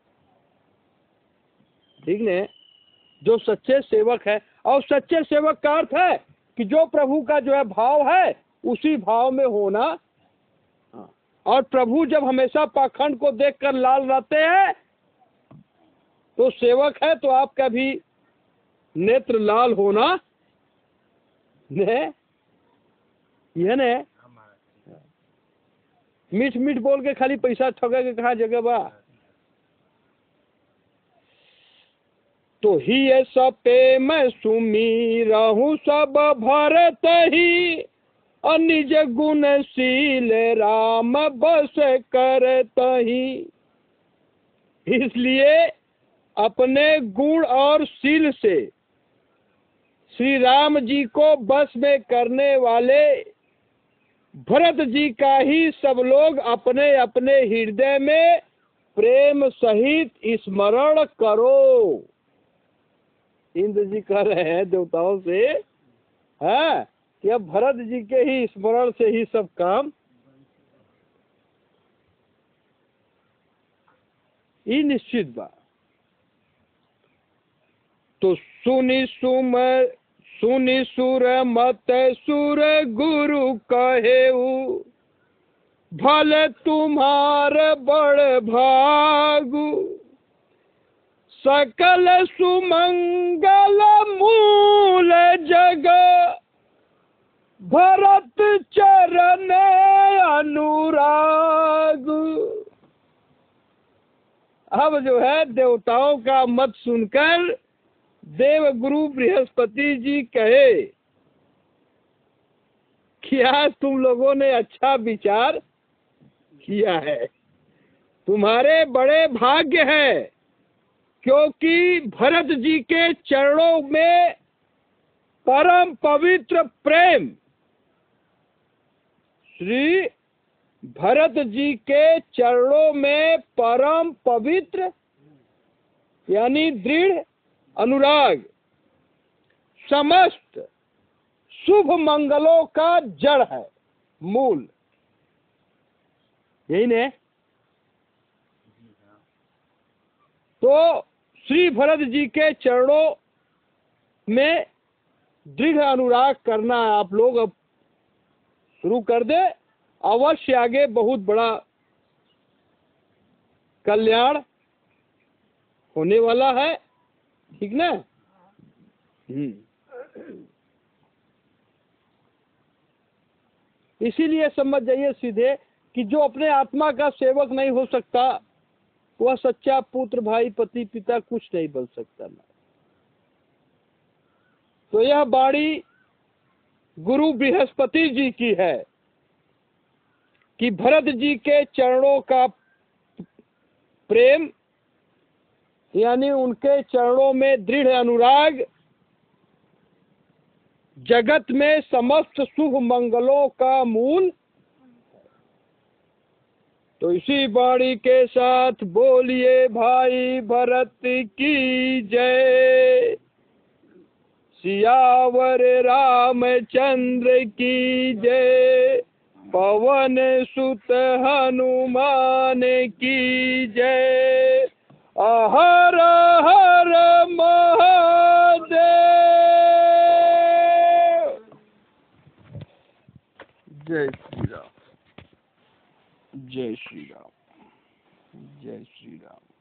A: ठीक ने, जो सच्चे सेवक है, और सच्चे सेवक का अर्थ है कि जो प्रभु का जो है भाव है उसी भाव में होना। और प्रभु जब हमेशा पाखंड को देखकर लाल रहते हैं तो सेवक है, तो आपका भी नेत्र लाल होना ने, यह ने मीठ मीठ बोल के खाली पैसा ठगे के कहा जगह बा। तो ही ये सपे मैं सुमी रहूं सब भरत ही, और निज गुणशील राम बस करत ही। इसलिए अपने गुण और शील से श्री राम जी को बस में करने वाले भरत जी का ही सब लोग अपने अपने हृदय में प्रेम सहित स्मरण करो। इंद्र जी कह रहे हैं देवताओं से, हाँ, कि अब भरत जी के ही स्मरण से ही सब काम। ये निश्चित बात। तो सुनि सुर मत सुर गुरु कहेऊ, भल तुम्हार बड़ भागु, सकल सुमंगल मूल जग, भरत चरण अनुराग। अब जो है देवताओं का मत सुनकर देव गुरु बृहस्पति जी कहे कि आज तुम लोगों ने अच्छा विचार किया है, तुम्हारे बड़े भाग्य है, क्योंकि भरत जी के चरणों में परम पवित्र प्रेम, श्री भरत जी के चरणों में परम पवित्र यानी दृढ़ अनुराग समस्त शुभ मंगलों का जड़ है, मूल। यही ने। तो श्री भरत जी के चरणों में दृढ़ अनुराग करना आप लोग अब शुरू कर दे, अवश्य आगे बहुत बड़ा कल्याण होने वाला है। ठीक ना। इसीलिए समझ जाइए सीधे कि जो अपने आत्मा का सेवक नहीं हो सकता वह सच्चा पुत्र भाई पति पिता कुछ नहीं बन सकता ना। तो यह वाणी गुरु बृहस्पति जी की है कि भरत जी के चरणों का प्रेम यानी उनके चरणों में दृढ़ अनुराग जगत में समस्त शुभ मंगलों का मूल। तो इसी वाणी के साथ बोलिए भाई भरत की जय, सियावर रामचंद्र की जय, पवन सुत हनुमान की जय। हर हर महादेव। जय श्री राम, जय श्री राम, जय श्री राम।